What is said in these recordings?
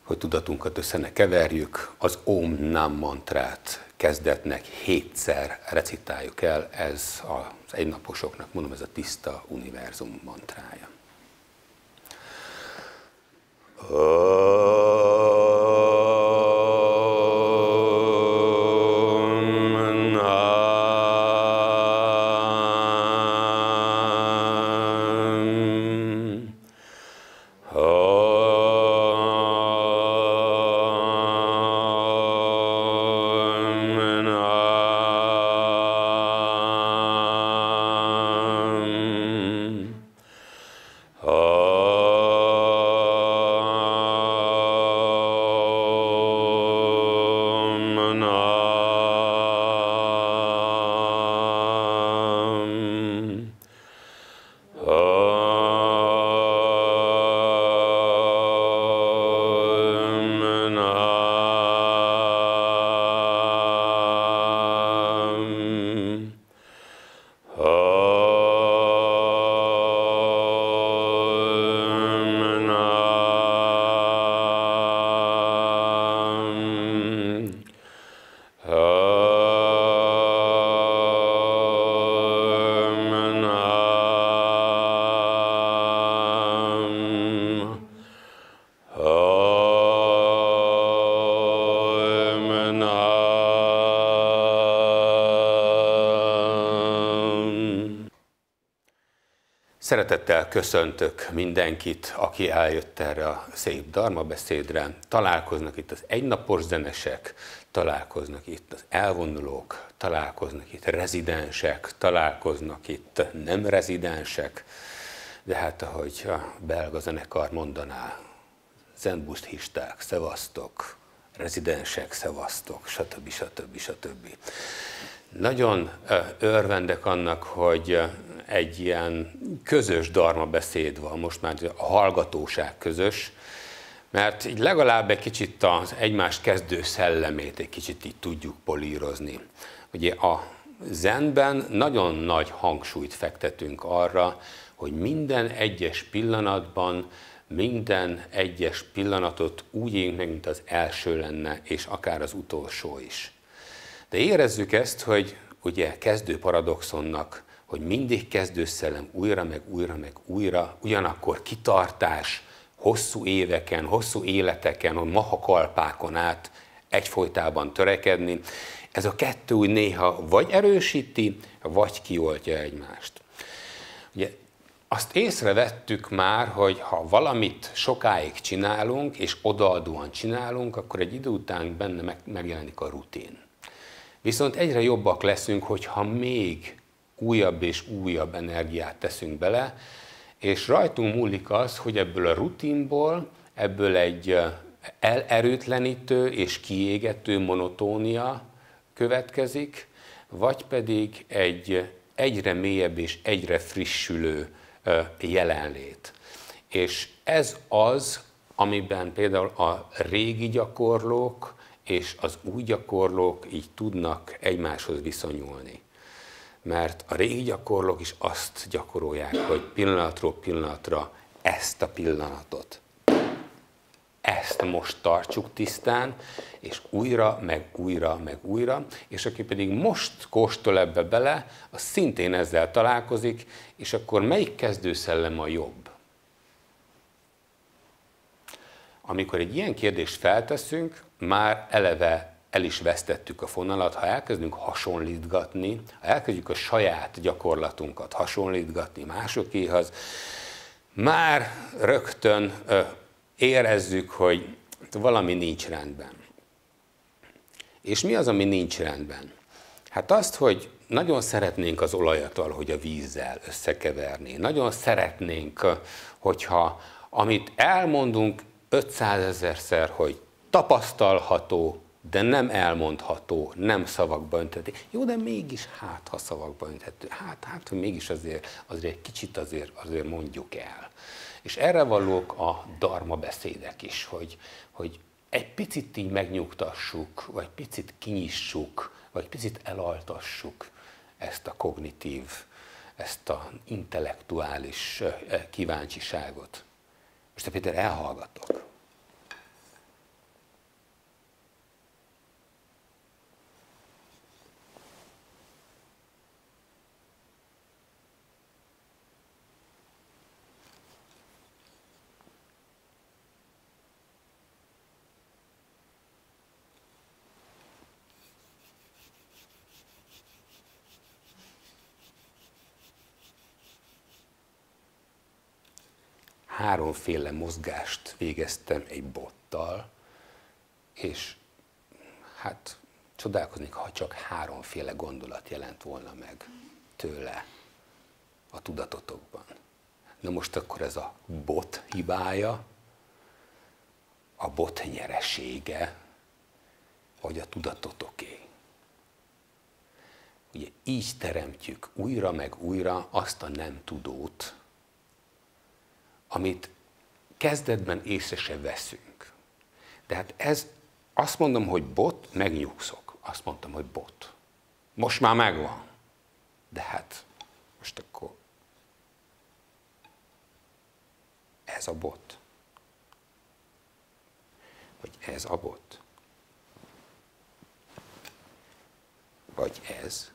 hogy tudatunkat össze ne keverjük, az Om Nam mantrát kezdetnek 7-szer recitáljuk el, ez az egynaposoknak, mondom, ez a tiszta univerzum mantrája. Szeretettel köszöntök mindenkit, aki eljött erre a szép dharma beszédre. Találkoznak itt az egynapos zenesek, találkoznak itt az elvonulók, találkoznak itt rezidensek, találkoznak itt nem rezidensek, de hát ahogy a belga zenekar mondaná, zen-buddhisták, szevasztok, rezidensek, szevasztok, stb. Stb. Nagyon örvendek annak, hogy egy ilyen közös dharma beszéd van, most már a hallgatóság közös, mert így legalább egy kicsit az egymást kezdő szellemét egy kicsit így tudjuk polírozni. Ugye a zenben nagyon nagy hangsúlyt fektetünk arra, hogy minden egyes pillanatban, minden egyes pillanatot úgy éljünk meg, mint az első lenne, és akár az utolsó is. De érezzük ezt, hogy ugye kezdő paradoxonnak, hogy mindig kezdő szellem újra, meg újra, meg újra, ugyanakkor kitartás, hosszú éveken, hosszú életeken, mahakalpákon át egyfolytában törekedni. Ez a kettő úgy néha vagy erősíti, vagy kioltja egymást. Ugye, azt észrevettük már, hogy ha valamit sokáig csinálunk, és odaadóan csinálunk, akkor egy idő után benne megjelenik a rutin. Viszont egyre jobbak leszünk, hogyha még újabb és újabb energiát teszünk bele, és rajtunk múlik az, hogy ebből a rutinból, ebből egy elerőtlenítő és kiégető monotónia következik, vagy pedig egy egyre mélyebb és egyre frissülő jelenlét. És ez az, amiben például a régi gyakorlók és az új gyakorlók így tudnak egymáshoz viszonyulni. Mert a régi gyakorlók is azt gyakorolják, hogy pillanatról pillanatra ezt a pillanatot, ezt most tartsuk tisztán, és újra, meg újra, meg újra, és aki pedig most kóstol ebbe bele, az szintén ezzel találkozik, és akkor melyik kezdőszellem a jobb? Amikor egy ilyen kérdést felteszünk, már eleve el is vesztettük a fonalat, ha elkezdünk hasonlítgatni, ha elkezdjük a saját gyakorlatunkat hasonlítgatni másokéhoz, már rögtön érezzük, hogy valami nincs rendben. És mi az, ami nincs rendben? Hát azt, hogy nagyon szeretnénk az olajat valahogy a vízzel összekeverni. Nagyon szeretnénk, hogyha amit elmondunk 500 000-szer, hogy tapasztalható, de nem elmondható, nem szavakba önthető. Jó, de mégis ha szavakba önthető. Hogy mégis azért egy kicsit azért mondjuk el. És erre valók a dharma beszédek is, hogy egy picit így megnyugtassuk, vagy picit kinyissuk, vagy picit elaltassuk ezt a kognitív, ezt az intellektuális kíváncsiságot. Most te Péter elhallgatok. háromféle mozgást végeztem egy bottal, és hát csodálkoznék, ha csak háromféle gondolat jelent volna meg tőle a tudatotokban. Na most akkor ez a bot hibája, a bot nyeresége, vagy a tudatotoké. Ugye így teremtjük újra meg újra azt a nem tudót, amit kezdetben észre se veszünk. De hát ez, azt mondom, hogy bot, megnyugszok. Azt mondtam, hogy bot. Most már megvan. De hát, most akkor ez a bot. Vagy ez a bot. Vagy ez.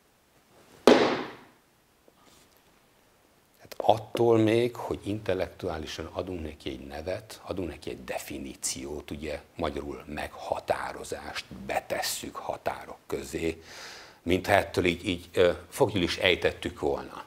Hát attól még, hogy intellektuálisan adunk neki egy nevet, adunk neki egy definíciót, ugye magyarul meghatározást betesszük határok közé, mintha ettől így foglyul is ejtettük volna.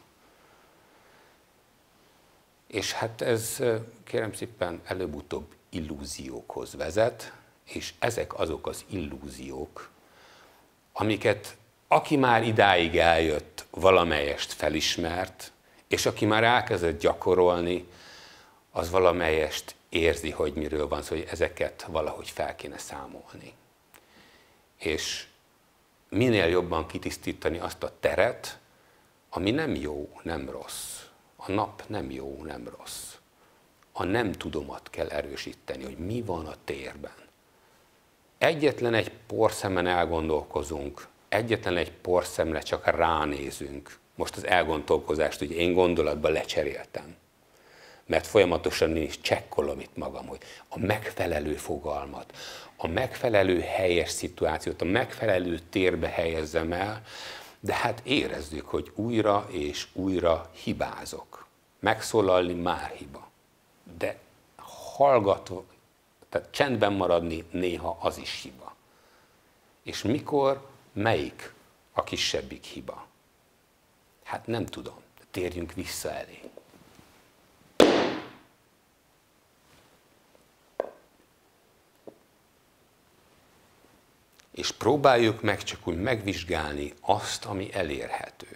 És hát ez kérem szépen előbb-utóbb illúziókhoz vezet, és ezek azok az illúziók, amiket aki már idáig eljött, valamelyest felismert, és aki már elkezdett gyakorolni, az valamelyest érzi, hogy miről van szó, hogy ezeket valahogy fel kéne számolni. És minél jobban kitisztítani azt a teret, ami nem jó, nem rossz. A nap nem jó, nem rossz. A nem tudomat kell erősíteni, hogy mi van a térben. Egyetlen egy porszemen elgondolkozunk, egyetlen egy porszemre csak ránézünk. Most az elgondolkozást ugye én gondolatban lecseréltem. Mert folyamatosan én is csekkolom itt magam, hogy a megfelelő fogalmat, a megfelelő helyes szituációt, a megfelelő térbe helyezzem el, de hát érezzük, hogy újra és újra hibázok. Megszólalni már hiba. De hallgatva, tehát csendben maradni néha az is hiba. És mikor, melyik a kisebbik hiba? Hát nem tudom, térjünk vissza elé. És próbáljuk meg csak úgy megvizsgálni azt, ami elérhető.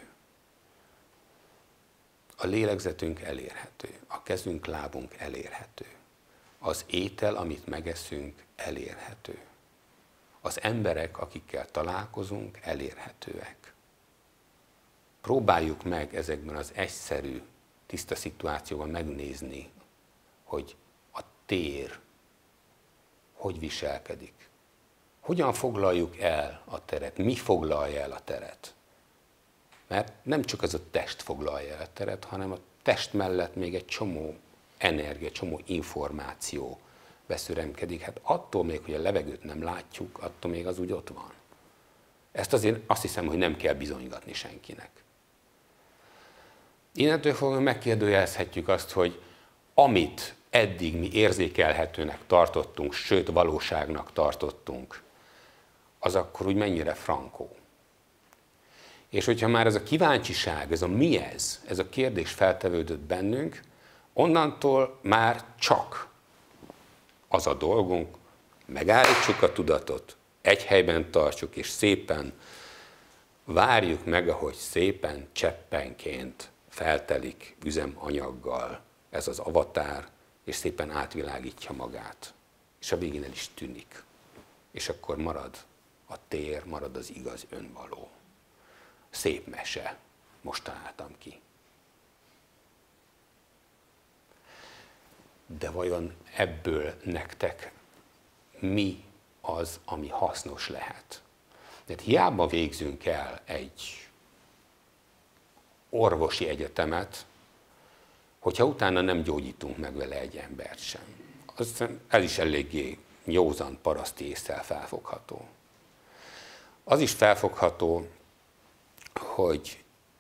A lélegzetünk elérhető, a kezünk, lábunk elérhető. Az étel, amit megeszünk, elérhető. Az emberek, akikkel találkozunk, elérhetőek. Próbáljuk meg ezekben az egyszerű, tiszta szituációban megnézni, hogy a tér hogy viselkedik. Hogyan foglaljuk el a teret? Mi foglalja el a teret? Mert nem csak ez a test foglalja el a teret, hanem a test mellett még egy csomó energia, csomó információ beszüremkedik. Hát attól még, hogy a levegőt nem látjuk, attól még az úgy ott van. Ezt azért azt hiszem, hogy nem kell bizonygatni senkinek. Innentől fogva megkérdőjelezhetjük azt, hogy amit eddig mi érzékelhetőnek tartottunk, sőt valóságnak tartottunk, az akkor úgy mennyire frankó. És hogyha már ez a kíváncsiság, ez a mi ez a kérdés feltevődött bennünk, onnantól már csak az a dolgunk, megállítsuk a tudatot, egy helyben tartsuk, és szépen várjuk meg, ahogy szépen cseppenként feltelik üzemanyaggal ez az avatár, és szépen átvilágítja magát. És a végén el is tűnik. És akkor marad a tér, marad az igaz önvaló. Szép mese, most találtam ki. De vajon ebből nektek mi az, ami hasznos lehet? Tehát hiába végzünk el egy orvosi egyetemet, hogyha utána nem gyógyítunk meg vele egy embert sem. Az ez is eléggé józan paraszti ésszel felfogható. Az is felfogható, hogy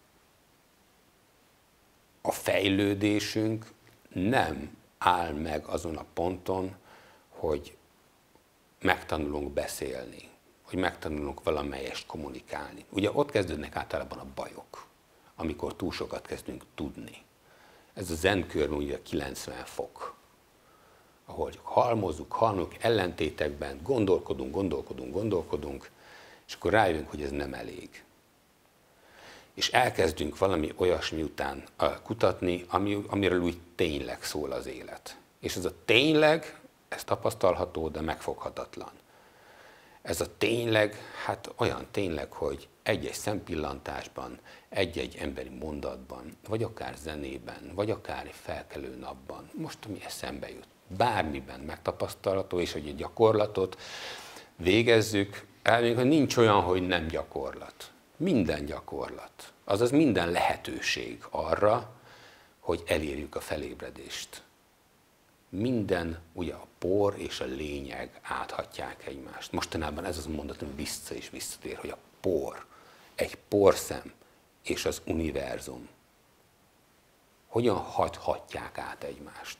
a fejlődésünk nem áll meg azon a ponton, hogy megtanulunk beszélni, hogy megtanulunk valamelyest kommunikálni. Ugye ott kezdődnek általában a bajok, amikor túl sokat kezdünk tudni. Ez a zen körben ugye 90 fok, ahol halmozzuk, ellentétekben, gondolkodunk, és akkor rájövünk, hogy ez nem elég. És elkezdünk valami olyasmi után kutatni, amiről úgy tényleg szól az élet. És ez a tényleg, ez tapasztalható, de megfoghatatlan. Ez a tényleg, hát olyan tényleg, hogy egy-egy szempillantásban, egy-egy emberi mondatban, vagy akár zenében, vagy akár egy felkelő napban, most ami eszembe jut, bármiben megtapasztalható, és hogy egy gyakorlatot végezzük, elmondjuk, hogy nincs olyan, hogy nem gyakorlat. Minden gyakorlat, azaz minden lehetőség arra, hogy elérjük a felébredést. Minden, ugye a por és a lényeg áthatják egymást. Mostanában ez az mondat, ami vissza és visszatér, hogy a por, egy porszem és az univerzum hogyan hatják át egymást.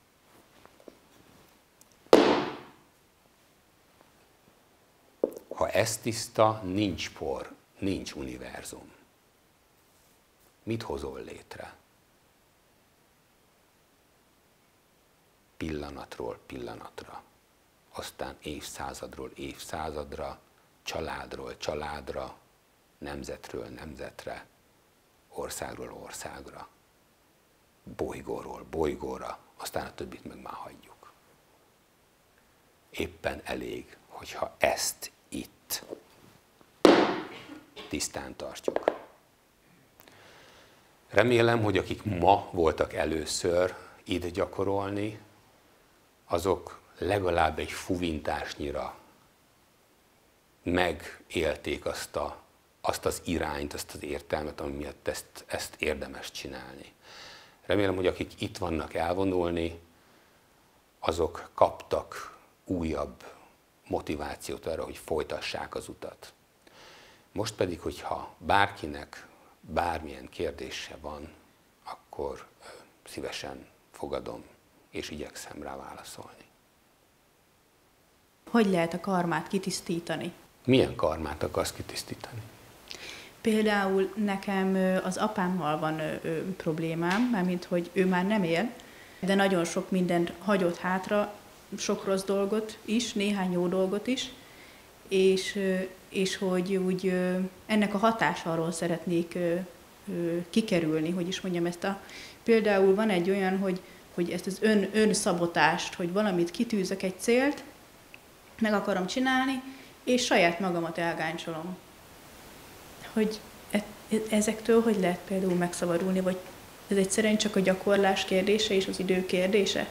Ha ez tiszta, nincs por, nincs univerzum. Mit hozol létre? Pillanatról pillanatra, aztán évszázadról évszázadra, családról családra, nemzetről nemzetre, országról országra, bolygóról bolygóra, aztán a többit meg már hagyjuk. Éppen elég, hogyha ezt itt tisztán tartjuk. Remélem, hogy akik ma voltak először itt gyakorolni, azok legalább egy fuvintásnyira megélték azt az irányt, azt az értelmet, ami miatt ezt érdemes csinálni. Remélem, hogy akik itt vannak elvonulni, azok kaptak újabb motivációt arra, hogy folytassák az utat. Most pedig, hogyha bárkinek bármilyen kérdése van, akkor szívesen fogadom, és igyekszem rá válaszolni. Hogy lehet a karmát kitisztítani? Milyen karmát akarsz kitisztítani? Például nekem az apámmal van problémám, mármint hogy ő már nem él, de nagyon sok mindent hagyott hátra, sok rossz dolgot is, néhány jó dolgot is, és hogy úgy ennek a hatásáról szeretnék kikerülni, hogy is mondjam ezt például van egy olyan, hogy ezt az önszabotást, hogy valamit kitűzök egy célt, meg akarom csinálni, és saját magamat elgáncsolom. Hogy ezektől hogy lehet például megszabadulni, vagy ez egyszerűen csak a gyakorlás kérdése és az idő kérdése?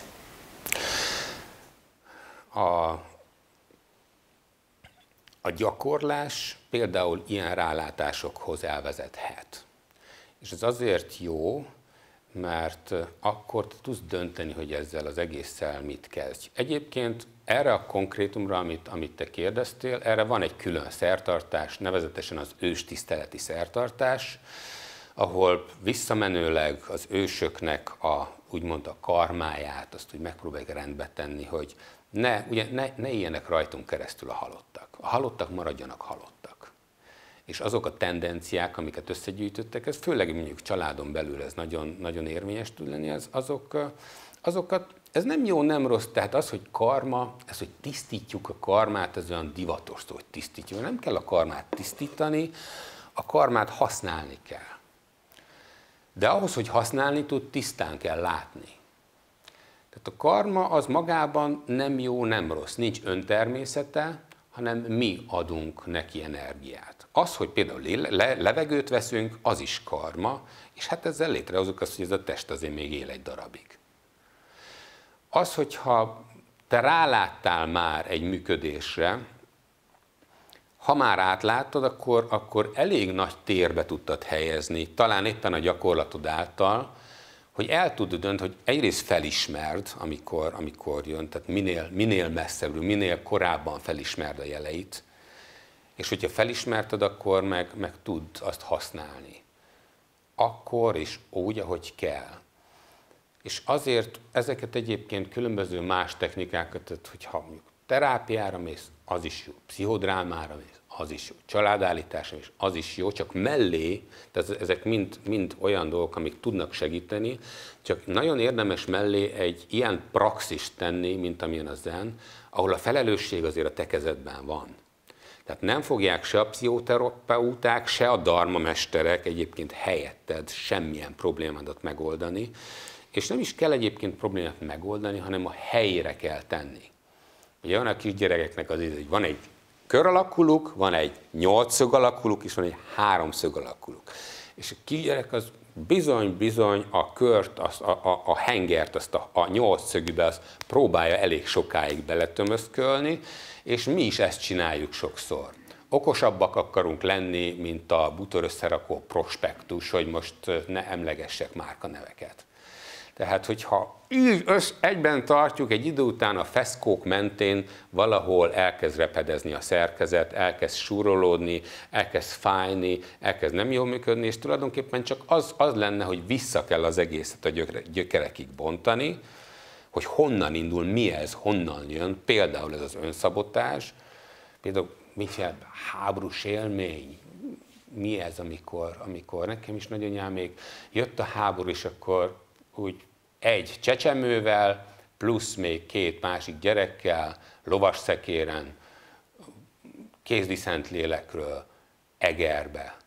A gyakorlás például ilyen rálátásokhoz elvezethet. És ez azért jó, mert akkor tudsz dönteni, hogy ezzel az egésszel mit kezdj. Egyébként erre a konkrétumra, amit te kérdeztél, erre van egy külön szertartás, nevezetesen az őstiszteleti szertartás, ahol visszamenőleg az ősöknek úgymond a karmáját, azt úgy megpróbálják rendbe tenni, hogy ne éljenek rajtunk keresztül a halottak. A halottak maradjanak halottak. És azok a tendenciák, amiket összegyűjtöttek, ez főleg mondjuk családon belül ez nagyon, nagyon érvényes tud lenni, azokat, ez nem jó, nem rossz, tehát az, hogy karma, ez, hogy tisztítjuk a karmát, ez olyan divatos szó, hogy tisztítjuk. Nem kell a karmát tisztítani, a karmát használni kell. De ahhoz, hogy használni tud, tisztán kell látni. Tehát a karma az magában nem jó, nem rossz, nincs öntermészete, hanem mi adunk neki energiát. Az, hogy például levegőt veszünk, az is karma, és hát ezzel létrehozunk azt, hogy ez a test azért még él egy darabig. Az, hogyha te ráláttál már egy működésre, ha már átláttad, akkor elég nagy térbe tudtad helyezni, talán éppen a gyakorlatod által, hogy el tud dönteni, hogy egyrészt felismerd, amikor jön, tehát minél messzebbről, minél korábban felismerd a jeleit, és hogyha felismerted, akkor meg tud azt használni. Akkor és úgy, ahogy kell. És azért ezeket egyébként különböző más technikákat, tehát hogyha terápiára mész, az is jó, pszichodrámára mész, az is jó, családállításra mész, az is jó, csak mellé, tehát ezek mind olyan dolgok, amik tudnak segíteni, csak nagyon érdemes mellé egy ilyen praxist tenni, mint amilyen a zen, ahol a felelősség azért a te kezedben van. Tehát nem fogják se a pszichoterapeuták, se a dharma mesterek egyébként helyetted semmilyen problémádat megoldani, és nem is kell egyébként problémát megoldani, hanem a helyére kell tenni. Ugye van a kisgyerekeknek az hogy van egy kör alakuluk, van egy 8 szög alakuluk, és van egy 3 szög alakuluk. És a kisgyerek az bizony a kört, a hengert, azt a 8 szögűbe azt próbálja elég sokáig beletömözkölni, és mi is ezt csináljuk sokszor. Okosabbak akarunk lenni, mint a bútorösszerakó prospektus, hogy most ne emlegessek márkaneveket. Tehát, hogyha így egyben tartjuk, egy idő után a feszkók mentén valahol elkezd repedezni a szerkezet, elkezd súrolódni, elkezd fájni, elkezd nem jól működni, és tulajdonképpen csak az lenne, hogy vissza kell az egészet a gyökerekig bontani, hogy honnan indul, mi ez, honnan jön, például ez az önszabotás, például mit jelent háborús élmény, mi ez, amikor nekem is nagyanyámék jött a háború, és akkor úgy egy csecsemővel, plusz még 2 másik gyerekkel, lovasszekéren, kézdi szentlélekről, Egerbe.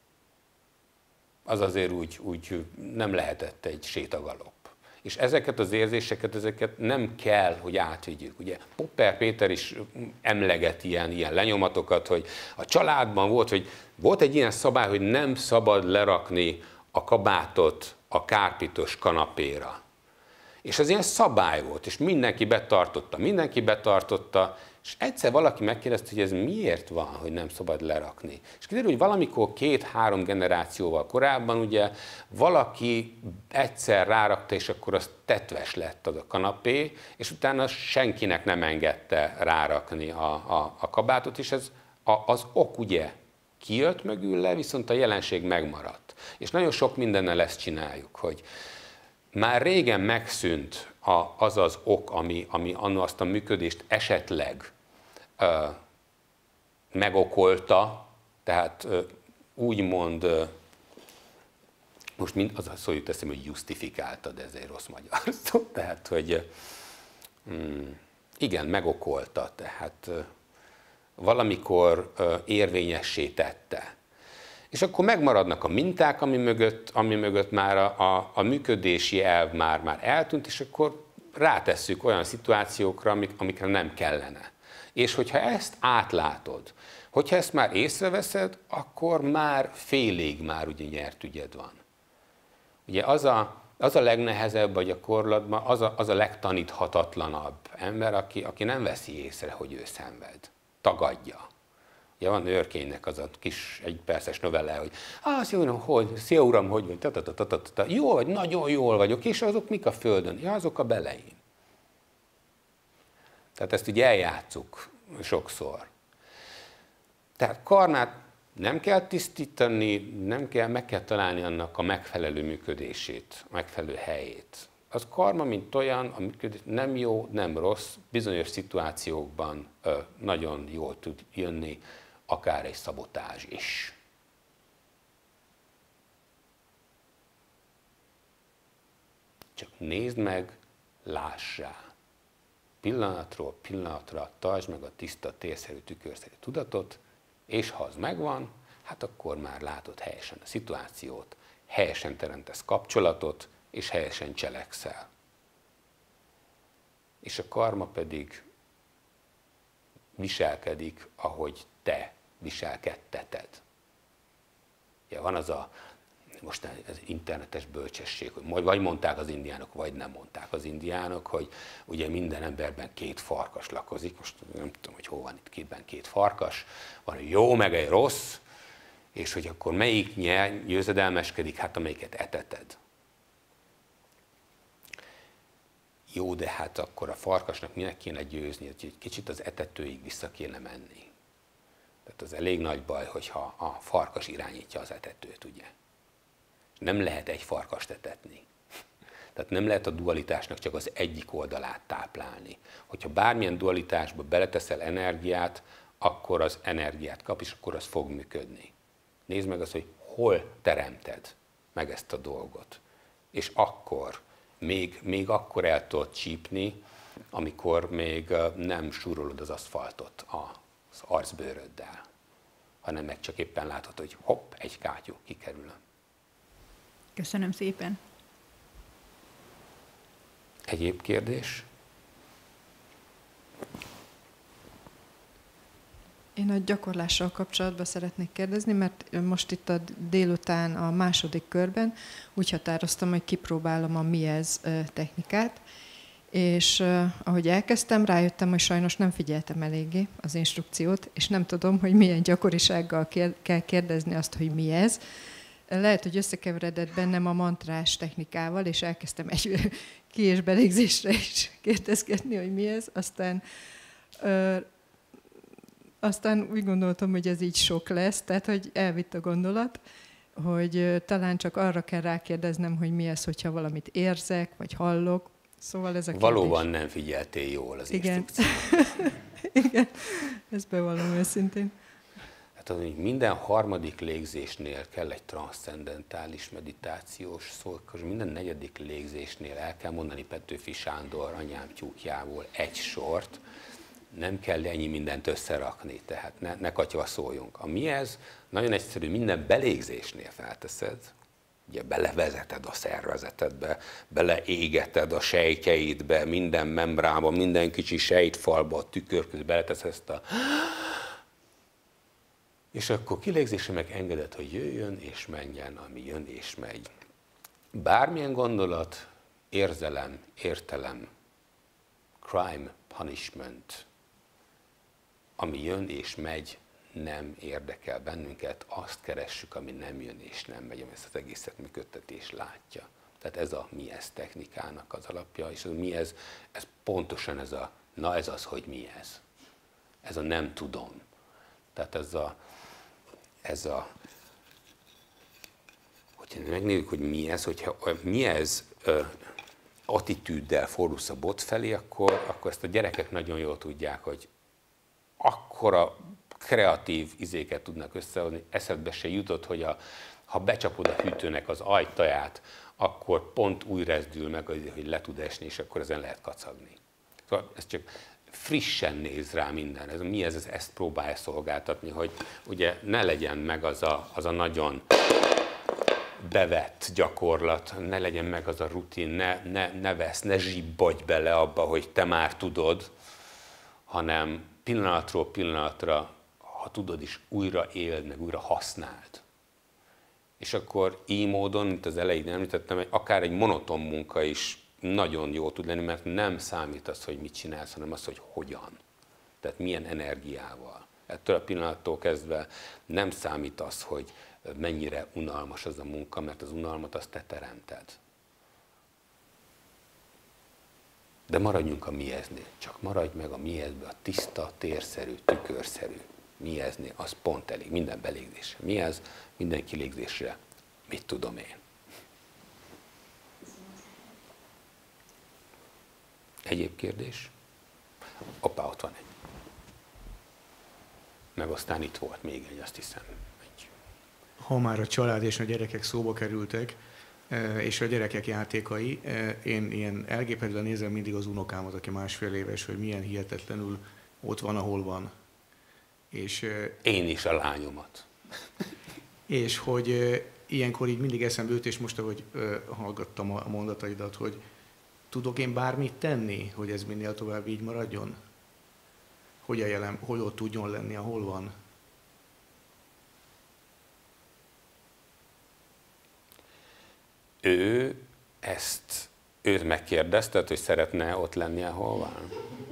Az azért úgy nem lehetett egy sétagalop. És ezeket az érzéseket, ezeket nem kell, hogy átvigyük. Ugye Popper Péter is emleget ilyen lenyomatokat, hogy a családban volt egy ilyen szabály, hogy nem szabad lerakni a kabátot a kárpitos kanapéra. És ez ilyen szabály volt, és mindenki betartotta, és egyszer valaki megkérdezte, hogy ez miért van, hogy nem szabad lerakni. És kiderül, hogy valamikor 2-3 generációval korábban ugye valaki egyszer rárakta, és akkor az tetves lett az a kanapé, és utána senkinek nem engedte rárakni a kabátot, és ez az ok ugye kijött mögül le, viszont a jelenség megmaradt. És nagyon sok mindennel ezt csináljuk, hogy már régen megszűnt az az ok, ami anno azt a működést esetleg megokolta, tehát úgymond, most az a szó jut eszembe, hogy justifikálta, de ez egy rossz magyar szó, tehát, hogy igen, megokolta, tehát valamikor érvényessé tette. És akkor megmaradnak a minták, ami mögött már a működési elv már eltűnt, és akkor rátesszük olyan szituációkra, amikre nem kellene. És hogyha ezt átlátod, hogyha ezt már észreveszed, akkor már félig már ugye nyert ügyed van. Ugye az a legnehezebb a gyakorlatban, az a legtaníthatatlanabb ember, aki nem veszi észre, hogy ő szenved, tagadja. Ugye van Örkénynek az a kis 1 perces novelle, hogy szia uram, hogy vagy, jól vagy, nagyon jól vagyok, és azok mik a földön? Ja, azok a beleim. Tehát ezt így eljátszuk sokszor. Tehát karmát nem kell tisztítani, meg kell találni annak a megfelelő működését, a megfelelő helyét. Az karma, mint olyan, a működés nem jó, nem rossz, bizonyos szituációkban nagyon jól tud jönni, akár egy szabotázs is. Csak nézd meg, láss rá. Pillanatról pillanatra tartsd meg a tiszta, térszerű, tükörszerű tudatot, és ha az megvan, hát akkor már látod helyesen a szituációt, helyesen teremtesz kapcsolatot, és helyesen cselekszel. És a karma pedig viselkedik, ahogy te viselkedteted. Ja, van az most az internetes bölcsesség, hogy vagy mondták az indiánok, vagy nem mondták az indiánok, hogy ugye minden emberben 2 farkas lakozik, most nem tudom, hogy hol van itt 2 farkas, van egy jó, meg egy rossz, és hogy akkor melyik győzedelmeskedik, hát amelyiket eteted. Jó, de hát akkor a farkasnak minek kéne győzni, hogy egy kicsit az etetőig vissza kéne menni. Tehát az elég nagy baj, hogyha a farkas irányítja az etetőt, ugye. Nem lehet egy farkast etetni. Tehát nem lehet a dualitásnak csak az egyik oldalát táplálni. Hogyha bármilyen dualitásba beleteszel energiát, akkor az energiát kap, és akkor az fog működni. Nézd meg azt, hogy hol teremted meg ezt a dolgot. És akkor, még akkor el tudod csípni, amikor még nem súrolod az aszfaltot az arcbőröddel, hanem meg csak éppen látod, hogy hopp, egy kátyú kikerül. Köszönöm szépen. Egyéb kérdés? Én a gyakorlással kapcsolatban szeretnék kérdezni, mert most itt a délután a második körben úgy határoztam, hogy kipróbálom a Mi ez technikát, és ahogy elkezdtem, rájöttem, hogy sajnos nem figyeltem eléggé az instrukciót, és nem tudom, hogy milyen gyakorisággal kell kérdezni azt, hogy mi ez. Lehet, hogy összekeveredett bennem a mantrás technikával, és elkezdtem egy ki- és belégzésre is kérdezgetni, hogy mi ez. Aztán úgy gondoltam, hogy ez így sok lesz, tehát hogy elvitt a gondolat, hogy talán csak arra kell rákérdeznem, hogy mi ez, hogyha valamit érzek, vagy hallok. Szóval ez a kérdés. Valóban nem figyeltél jól az instrukciót. Igen, ezt bevallom őszintén. Hát az, hogy minden harmadik légzésnél kell egy transzcendentális meditációs szó, és minden negyedik légzésnél el kell mondani Petőfi Sándor anyám tyúkjából egy sort, nem kell ennyi mindent összerakni, tehát ne katyva szóljunk. A mi ez? Nagyon egyszerű, minden belégzésnél felteszed, ugye belevezeted a szervezetedbe, beleégeted a sejtjeidbe, minden membránba, minden kicsi sejtfalba, a tükör közé beleteszed ezt a... És akkor kilégzésre meg engeded, hogy jöjjön és menjen, ami jön és megy. Bármilyen gondolat, érzelem, értelem, crime, punishment, ami jön és megy, nem érdekel bennünket, azt keressük, ami nem jön és nem megy, ami ezt az egészet működtetés látja. Tehát ez a mi ez technikának az alapja, és az mi ez pontosan ez a, na ez az, hogy mi ez. Ez a nem tudom. Tehát hogyha megnézzük, hogy mi ez, hogyha mi ez attitűddel fordulsz a bot felé, akkor ezt a gyerekek nagyon jól tudják, hogy akkora kreatív izéket tudnak összehozni, eszedbe se jutott, hogy ha becsapod a hűtőnek az ajtaját, akkor pont úgy rezdül meg, hogy le tud esni, és akkor ezen lehet kacagni. Szóval ez csak frissen néz rá minden. Ez, mi ez, ezt próbálja szolgáltatni, hogy ugye ne legyen meg az a nagyon bevett gyakorlat, ne legyen meg az a rutin, ne zsibbadj bele abba, hogy te már tudod, hanem pillanatról pillanatra, ha tudod is, újra éld, meg újra használd. És akkor így módon, mint az elején említettem, akár egy monoton munka is nagyon jó tud lenni, mert nem számít az, hogy mit csinálsz, hanem az, hogy hogyan. Tehát milyen energiával. Ettől a pillanattól kezdve nem számít az, hogy mennyire unalmas az a munka, mert az unalmat azt te teremted. De maradjunk a mieznél. Csak maradj meg a miezbe, a tiszta, térszerű, tükörszerű mieznél. Az pont elég. Minden belégzésre miez, minden kilégzésre. Mit tudom én. Egyéb kérdés? Hoppá, ott van egy. Meg aztán itt volt még egy, azt hiszem. Ha már a család és a gyerekek szóba kerültek, és a gyerekek játékai, én ilyen elgépedve nézem mindig az unokámat, aki 1,5 éves, hogy milyen hihetetlenül ott van, ahol van. És, én is a lányomat. És hogy ilyenkor így mindig eszembe jut, és most, ahogy hallgattam a mondataidat, hogy tudok én bármit tenni, hogy ez minél tovább így maradjon? Hogy ott tudjon lenni, ahol van? Őt megkérdezted, hogy szeretne ott lenni, ahol van?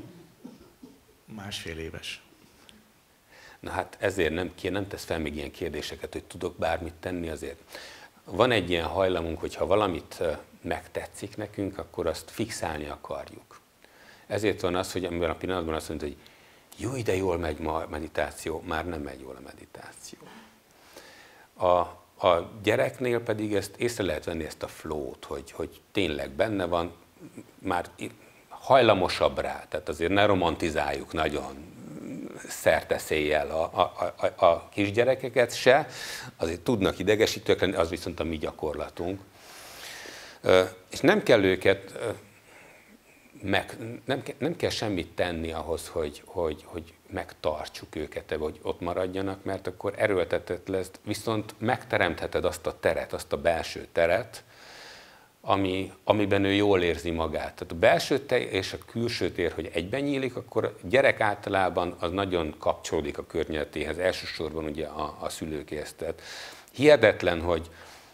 1,5 éves. Na hát ezért nem tesz fel még ilyen kérdéseket, hogy tudok bármit tenni azért. Van egy ilyen hajlamunk, hogy ha valamit megtetszik nekünk, akkor azt fixálni akarjuk. Ezért van az, hogy amiben a pillanatban azt mondja, hogy jó, de jól megy ma a meditáció, már nem megy jól a meditáció. A gyereknél pedig ezt észre lehet venni, ezt a flow-t, hogy tényleg benne van, már hajlamosabb rá, tehát azért ne romantizáljuk nagyon szerteszéjjel a kisgyerekeket se, azért tudnak idegesítők lenni, az viszont a mi gyakorlatunk. És nem kell őket, nem kell semmit tenni ahhoz, hogy megtartsuk őket, hogy ott maradjanak, mert akkor erőltetett lesz, viszont megteremtheted azt a teret, azt a belső teret, amiben ő jól érzi magát. Tehát a belső tér és a külső tér, hogy egyben nyílik, akkor a gyerek általában az nagyon kapcsolódik a környezetéhez, elsősorban ugye a szülőkéhez. Tehát hihetetlen, hogy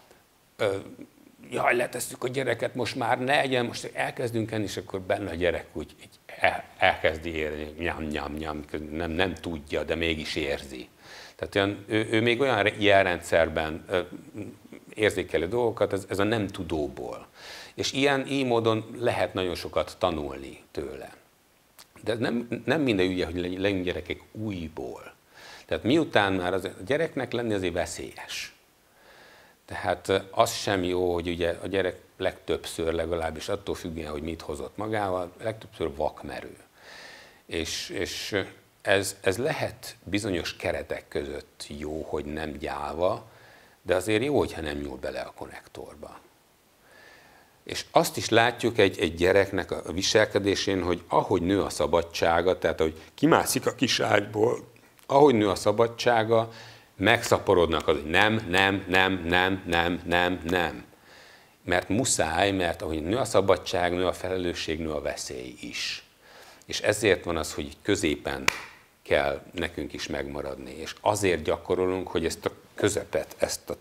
jaj, letesszük a gyereket, most már ne egyen, most elkezdünk enni, és akkor benne a gyerek úgy elkezdi érni, nyam, nem tudja, de mégis érzi. Tehát ő még olyan jelrendszerben érzékelő dolgokat, ez a nem tudóból. És így módon lehet nagyon sokat tanulni tőle. De nem minden ugye, hogy legyünk gyerekek újból. Tehát miután már a gyereknek lenni azért veszélyes. Tehát az sem jó, hogy ugye a gyerek legtöbbször, legalábbis attól függően, hogy mit hozott magával, legtöbbször vakmerő. És ez lehet bizonyos keretek között jó, hogy nem gyáva, de azért jó, hogyha nem nyúl bele a konnektorba. És azt is látjuk egy gyereknek a viselkedésén, hogy ahogy nő a szabadsága, tehát ahogy kimászik a kis ágyból, ahogy nő a szabadsága, megszaporodnak az, hogy nem. Mert muszáj, mert ahogy nő a szabadság, nő a felelősség, nő a veszély is. És ezért van az, hogy középen kell nekünk is megmaradni. És azért gyakorolunk, hogy ezt a közepet, ezt a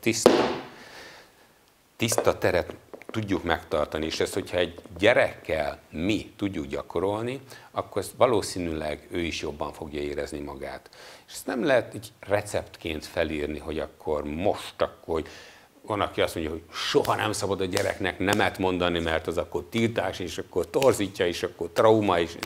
tiszta teret tudjuk megtartani. És ezt, hogyha egy gyerekkel mi tudjuk gyakorolni, akkor ezt valószínűleg ő is jobban fogja érezni magát. És ezt nem lehet így receptként felírni, hogy akkor hogy van, aki azt mondja, hogy soha nem szabad a gyereknek nemet mondani, mert az akkor tiltás, és akkor torzítja, és akkor trauma is.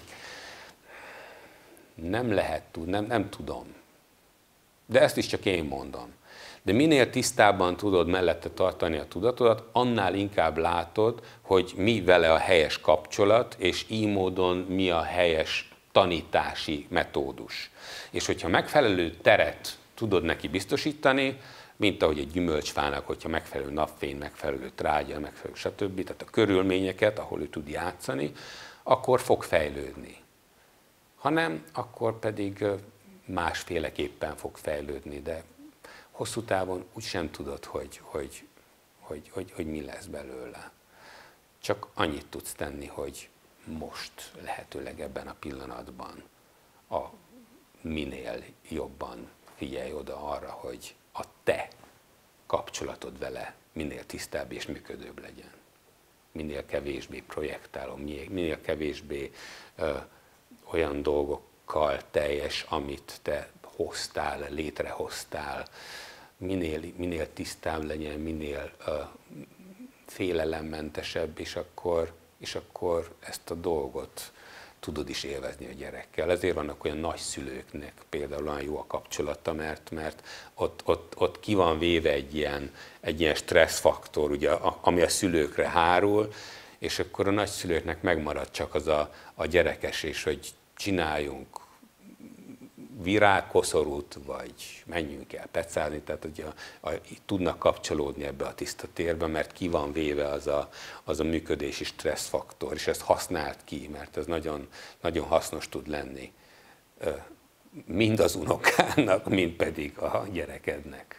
Nem lehet tudni, nem tudom. De ezt is csak én mondom. De minél tisztábban tudod mellette tartani a tudatodat, annál inkább látod, hogy mi vele a helyes kapcsolat, és így módon mi a helyes tanítási metódus. És hogyha megfelelő teret tudod neki biztosítani, mint ahogy egy gyümölcsfának, hogyha megfelelő napfény, megfelelő trágya, megfelelő stb., tehát a körülményeket, ahol ő tud játszani, akkor fog fejlődni. Ha nem, akkor pedig másféleképpen fog fejlődni, de hosszú távon úgysem tudod, hogy mi lesz belőle. Csak annyit tudsz tenni, hogy most lehetőleg ebben a pillanatban minél jobban figyelj oda arra, hogy a te kapcsolatod vele minél tisztább és működőbb legyen. Minél kevésbé projektálom, minél kevésbé olyan dolgokkal teljes, amit te hoztál, létrehoztál, minél tisztább legyen, minél félelemmentesebb, és akkor ezt a dolgot tudod is élvezni a gyerekkel. Ezért vannak olyan nagyszülőknek például olyan jó a kapcsolata, mert ott ki van véve egy ilyen stresszfaktor, ugye, ami a szülőkre hárul, és akkor a nagyszülőknek megmarad csak az a gyerekesés, hogy csináljunk virágkoszorút, vagy menjünk el pecázni, tehát hogy tudnak kapcsolódni ebbe a tiszta térbe, mert ki van véve az a működési stresszfaktor, és ezt használt ki, mert ez nagyon, nagyon hasznos tud lenni mind az unokának, mind pedig a gyerekednek.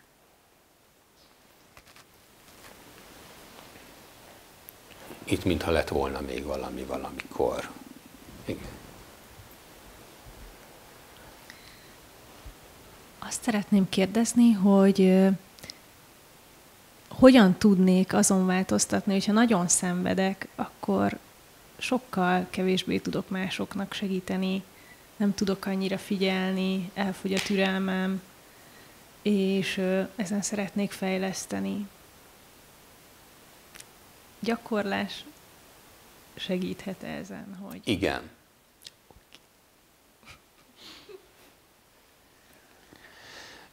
Itt mintha lett volna még valami valamikor. Igen. Azt szeretném kérdezni, hogy hogyan tudnék azon változtatni, hogyha nagyon szenvedek, akkor sokkal kevésbé tudok másoknak segíteni, nem tudok annyira figyelni, elfogy a türelmem, és ezen szeretnék fejleszteni. Gyakorlás segíthet ezen, hogy...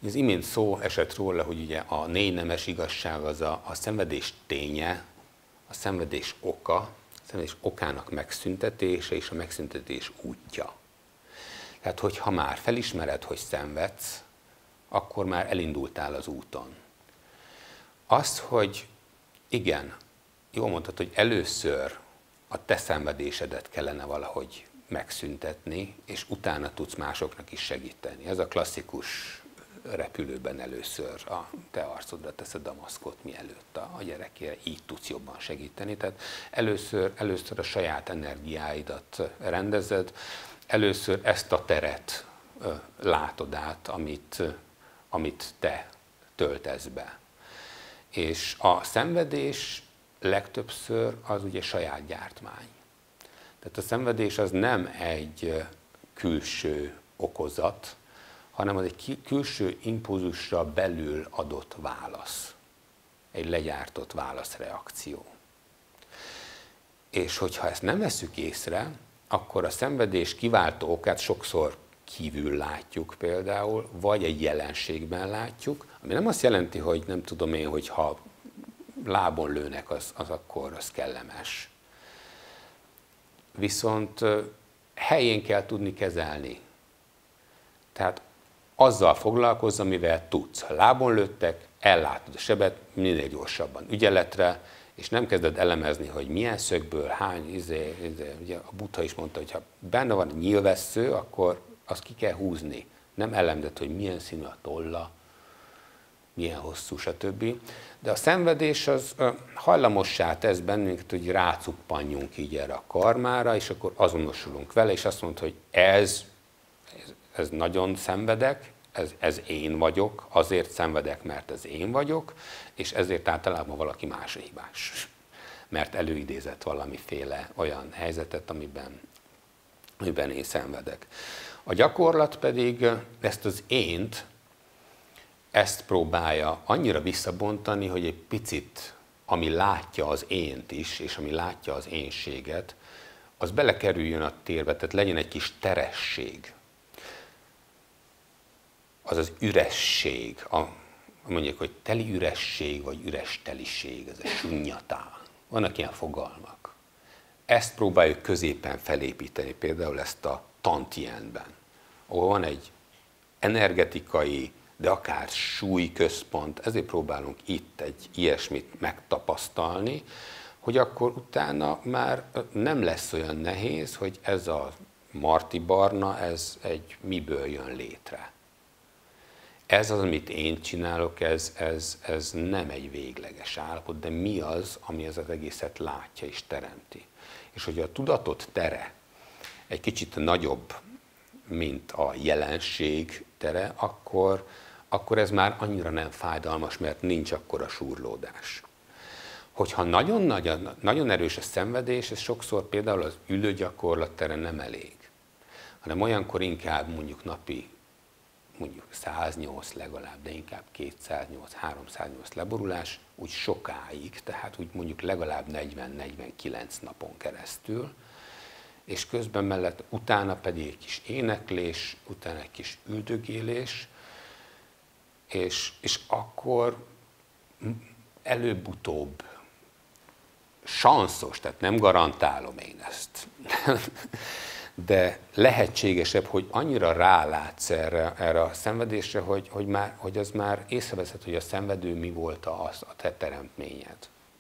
Az imént szó esett róla, hogy ugye a 4 nemes igazság az a szenvedés ténye, a szenvedés oka, a szenvedés okának megszüntetése és a megszüntetés útja. Tehát, hogyha már felismered, hogy szenvedsz, akkor már elindultál az úton. Az, hogy igen, jól mondtad, hogy először a te szenvedésedet kellene valahogy megszüntetni, és utána tudsz másoknak is segíteni. Ez a klasszikus repülőben először a te arcodra teszed a maszkot, mielőtt a gyerekére, így tudsz jobban segíteni. Tehát először a saját energiáidat rendezed, először ezt a teret látod át, amit te töltesz be. És a szenvedés legtöbbször az ugye saját gyártmány. Tehát a szenvedés az nem egy külső okozat, hanem az egy külső impulzusra belül adott válasz. Egy legyártott válaszreakció. És hogyha ezt nem vesszük észre, akkor a szenvedés kiváltó okát sokszor kívül látjuk például, vagy egy jelenségben látjuk, ami nem azt jelenti, hogy nem tudom én, hogy ha lábon lőnek, az akkor az kellemes. Viszont helyén kell tudni kezelni. Tehát azzal foglalkozz, amivel tudsz. Ha lábon lőttek, ellátod a sebet minél gyorsabban ügyeletre, és nem kezded elemezni, hogy milyen szögből, hány, ugye a Buddha is mondta, hogy ha benne van nyílvessző, akkor azt ki kell húzni. Nem elemzed, hogy milyen színű a tolla, milyen hosszú, stb. De a szenvedés az hajlamossá tesz bennünket, hogy rácuppanjunk így erre a karmára, és akkor azonosulunk vele, és azt mondod, hogy ez nagyon szenvedek, ez én vagyok, azért szenvedek, mert ez én vagyok, és ezért általában valaki más hibás. Mert előidézett valamiféle olyan helyzetet, amiben én szenvedek. A gyakorlat pedig ezt az ént, ezt próbálja annyira visszabontani, hogy egy picit, ami látja az ént is, és ami látja az énséget, az belekerüljön a térbe, tehát legyen egy kis teresség. Az az üresség, mondjuk, hogy teli üresség, vagy üres teliség, ez a sunyatá. Vannak ilyen fogalmak. Ezt próbáljuk középen felépíteni, például ezt a Tantien-ben, ahol van egy energetikai, de akár súlyközpont, ezért próbálunk itt egy ilyesmit megtapasztalni, hogy akkor utána már nem lesz olyan nehéz, hogy ez a Marti Barna, ez egy miből jön létre. Ez az, amit én csinálok, ez nem egy végleges állapot, de mi az, ami az egészet látja és teremti. És hogyha a tudatot tere egy kicsit nagyobb, mint a jelenség tere, akkor ez már annyira nem fájdalmas, mert nincs akkora súrlódás. Hogyha nagyon erős a szenvedés, ez sokszor például az ülőgyakorlat tere nem elég, hanem olyankor inkább mondjuk napi 108 legalább, de inkább 208, 308 leborulás, úgy sokáig, tehát úgy mondjuk legalább 40-49 napon keresztül, és közben mellett utána pedig egy kis éneklés, utána egy kis üldögélés, és akkor előbb-utóbb sanszos, tehát nem garantálom én ezt, de lehetségesebb, hogy annyira rálátsz erre a szenvedésre, hogy az már észreveszed, hogy a szenvedő mi volt a te teremtményed.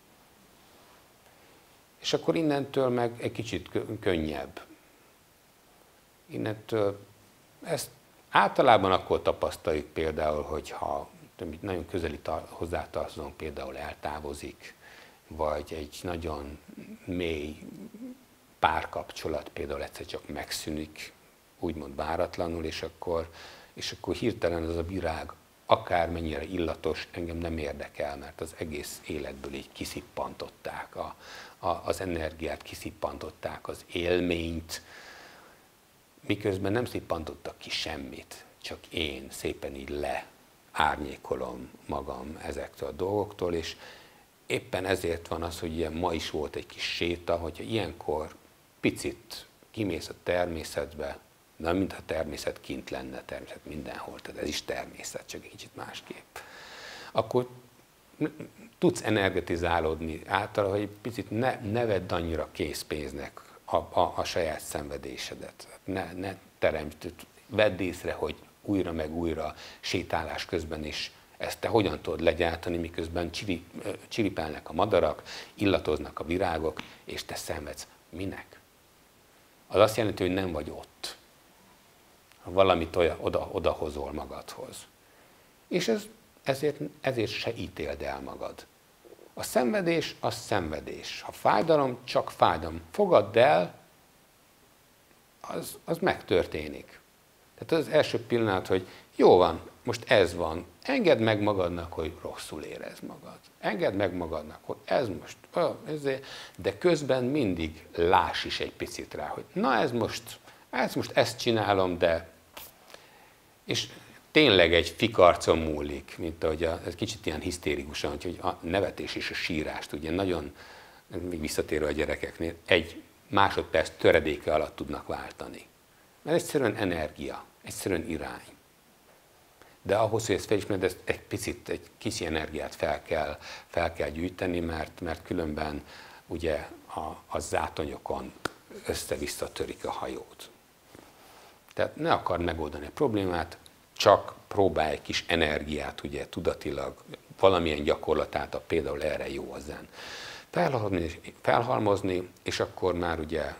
És akkor innentől meg egy kicsit könnyebb. Innentől ezt általában akkor tapasztaljuk például, hogyha nagyon közeli hozzátartozónk például eltávozik, vagy egy nagyon mély párkapcsolat például egyszer csak megszűnik, úgymond váratlanul, és akkor hirtelen az a virág akármennyire illatos, engem nem érdekel, mert az egész életből így kiszippantották az energiát, kiszippantották az élményt, miközben nem szippantottak ki semmit, csak én szépen így leárnyékolom magam ezektől a dolgoktól, és éppen ezért van az, hogy ilyen ma is volt egy kis séta, hogyha ilyenkor picit kimész a természetbe, Na, mintha a természet kint lenne, természet mindenhol, tehát ez is természet, csak egy kicsit másképp. Akkor tudsz energetizálódni által, hogy egy picit ne vedd annyira készpénznek a saját szenvedésedet. Ne teremts, vedd észre, hogy újra meg újra sétálás közben is ezt te hogyan tudod legyártani, miközben csiripelnek a madarak, illatoznak a virágok, és te szenvedsz. Minek? Az azt jelenti, hogy nem vagy ott. Valamit odahozol magadhoz. És ezért se ítéld el magad. A szenvedés az szenvedés. Ha fájdalom, csak fájdalom. Fogadd el, az megtörténik. Tehát az első pillanat, hogy jó van, most ez van. Engedd meg magadnak, hogy rosszul érezd magad. Engedd meg magadnak, hogy ez most, de közben mindig láss is egy picit rá, hogy na ez most ezt csinálom, de... És tényleg egy fikarcon múlik, mint ahogy ez kicsit ilyen hisztérikusan, hogy a nevetés és a sírást, ugye nagyon, még visszatérve a gyerekeknél, egy másodperc töredéke alatt tudnak váltani. Mert egyszerűen energia, egyszerűen irány. De ahhoz, hogy ezt felismered, ezt egy picit, egy kicsi energiát fel kell gyűjteni, mert különben ugye a zátonyokon össze-vissza törik a hajót. Tehát ne akard megoldani a problémát, csak próbálj egy kis energiát, ugye tudatilag, valamilyen gyakorlatát, például erre jó az zen. Felhalmozni, és akkor már ugye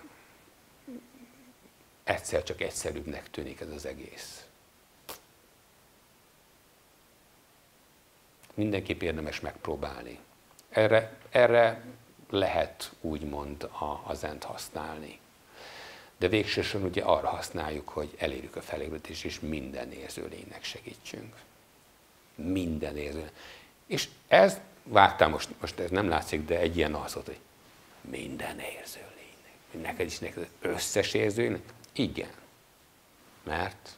egyszer csak egyszerűbbnek tűnik ez az egész. Mindenképp érdemes megpróbálni. Erre lehet úgymond a zent használni. De végsősorban ugye arra használjuk, hogy elérjük a felébredést, és minden érzőlénynek segítsünk. Minden érzőlénynek. És ez, vártál most ez nem látszik, de egy ilyen alszot, hogy minden érzőlénynek. Neked is neked összes érzőlénynek? Igen. Mert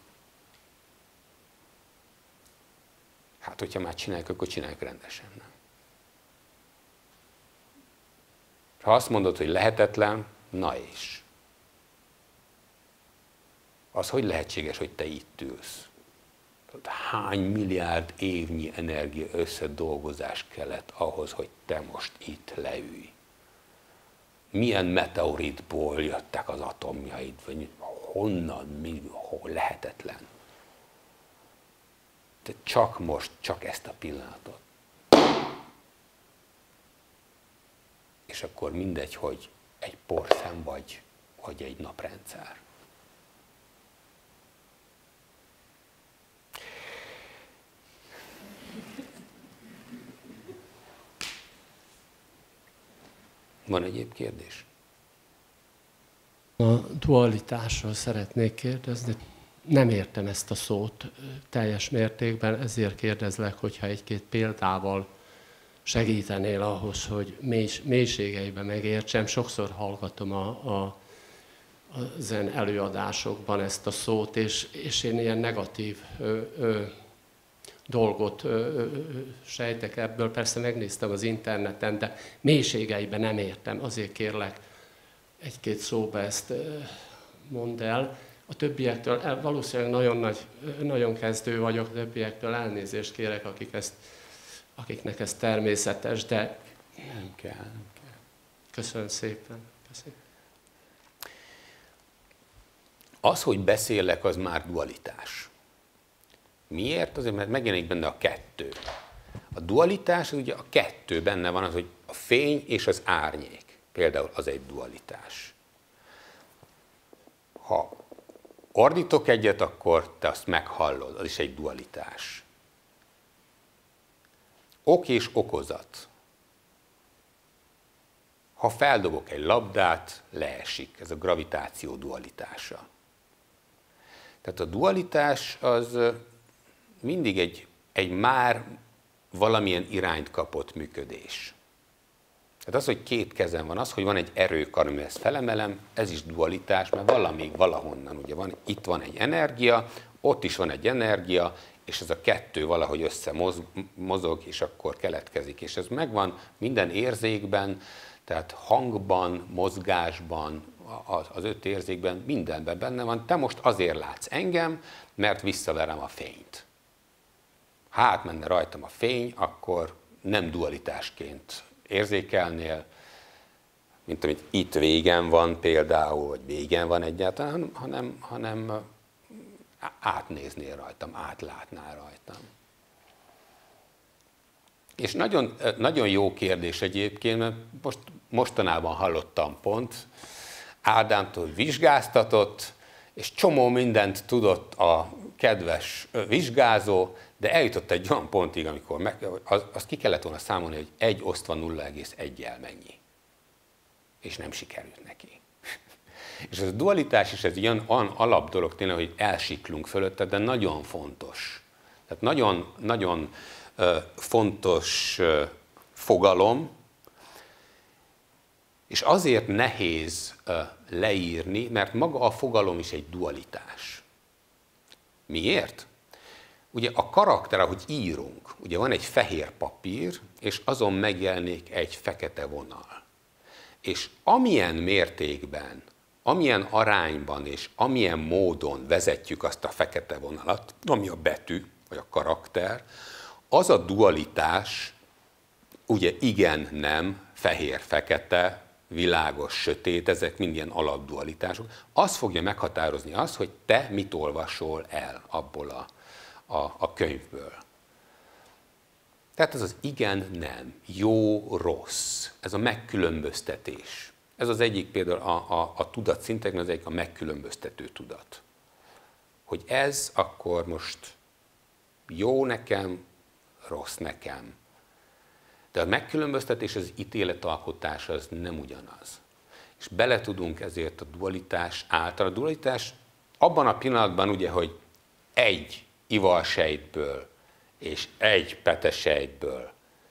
hát, hogyha már csináljuk, akkor csináljuk rendesen. Nem? Ha azt mondod, hogy lehetetlen, na és. Az hogy lehetséges, hogy te itt ülsz? Hány milliárd évnyi energia összedolgozás kellett ahhoz, hogy te most itt leülj? Milyen meteoritból jöttek az atomjaid? Vagy honnan, hol lehetetlen? Te csak most, csak ezt a pillanatot. És akkor mindegy, hogy egy porszem vagy egy naprendszer. Van egyéb kérdés? A dualitásról szeretnék kérdezni. Nem értem ezt a szót teljes mértékben, ezért kérdezlek, hogyha egy-két példával segítenél ahhoz, hogy mélységeiben megértsem. Sokszor hallgatom a zen előadásokban ezt a szót, és én ilyen negatív dolgot sejtek ebből. Persze megnéztem az interneten, de mélységeiben nem értem. Azért kérlek, egy-két szóba ezt mondd el. A többiektől, valószínűleg nagyon kezdő vagyok, a többiektől elnézést kérek, akiknek ez természetes, de nem kell. Köszönöm szépen. Köszönöm. Az, hogy beszélek, az már dualitás. Miért? Azért, mert megjelenik benne a kettő. A dualitás, ugye a kettő benne van, az, hogy a fény és az árnyék. Például az egy dualitás. Ha ordítok egyet, akkor te azt meghallod, az is egy dualitás. Ok és okozat. Ha feldobok egy labdát, leesik. Ez a gravitáció dualitása. Tehát a dualitás az mindig egy már valamilyen irányt kapott működés. Tehát az, hogy két kezem van, az, hogy van egy erőkar, amivel ezt felemelem, ez is dualitás, mert valahonnan ugye van, itt van egy energia, ott is van egy energia, és ez a kettő valahogy összemozog, és akkor keletkezik. És ez megvan minden érzékben, tehát hangban, mozgásban, az 5 érzékben mindenben benne van. Te most azért látsz engem, mert visszaverem a fényt. Ha átmenne rajtam a fény, akkor nem dualitásként érzékelnél, mint amit itt végen van például, vagy végen van egyáltalán, hanem átnéznél rajtam, átlátnál rajtam. És nagyon, nagyon jó kérdés egyébként, mert mostanában hallottam pont Ádámtól, hogy vizsgáztatott, és csomó mindent tudott a kedves vizsgázó, de eljutott egy olyan pontig, amikor azt ki kellett volna számolni, hogy 1 osztva 0,1-jel mennyi. És nem sikerült neki. És ez a dualitás is, ez ilyen alap dolog tényleg, hogy elsiklunk fölötte, de nagyon fontos. Tehát nagyon, nagyon fontos fogalom, és azért nehéz leírni, mert maga a fogalom is egy dualitás. Miért? Ugye a karakter, ahogy írunk, ugye van egy fehér papír, és azon megjelenik egy fekete vonal. És amilyen mértékben, amilyen arányban és amilyen módon vezetjük azt a fekete vonalat, ami a betű, vagy a karakter, az a dualitás, ugye igen, nem, fehér-fekete, világos, sötét, ezek mind ilyen alapdualitások, az fogja meghatározni azt, hogy te mit olvasol el abból a könyvből. Tehát ez az igen, nem, jó, rossz, ez a megkülönböztetés. Ez az egyik például a tudatszintekben, az egyik a megkülönböztető tudat. Hogy ez akkor most jó nekem, rossz nekem. De a megkülönböztetés, az ítéletalkotás az nem ugyanaz. És bele tudunk ezért a dualitás által. A dualitás abban a pillanatban ugye, hogy egy ivalsejtből és egy petesejtből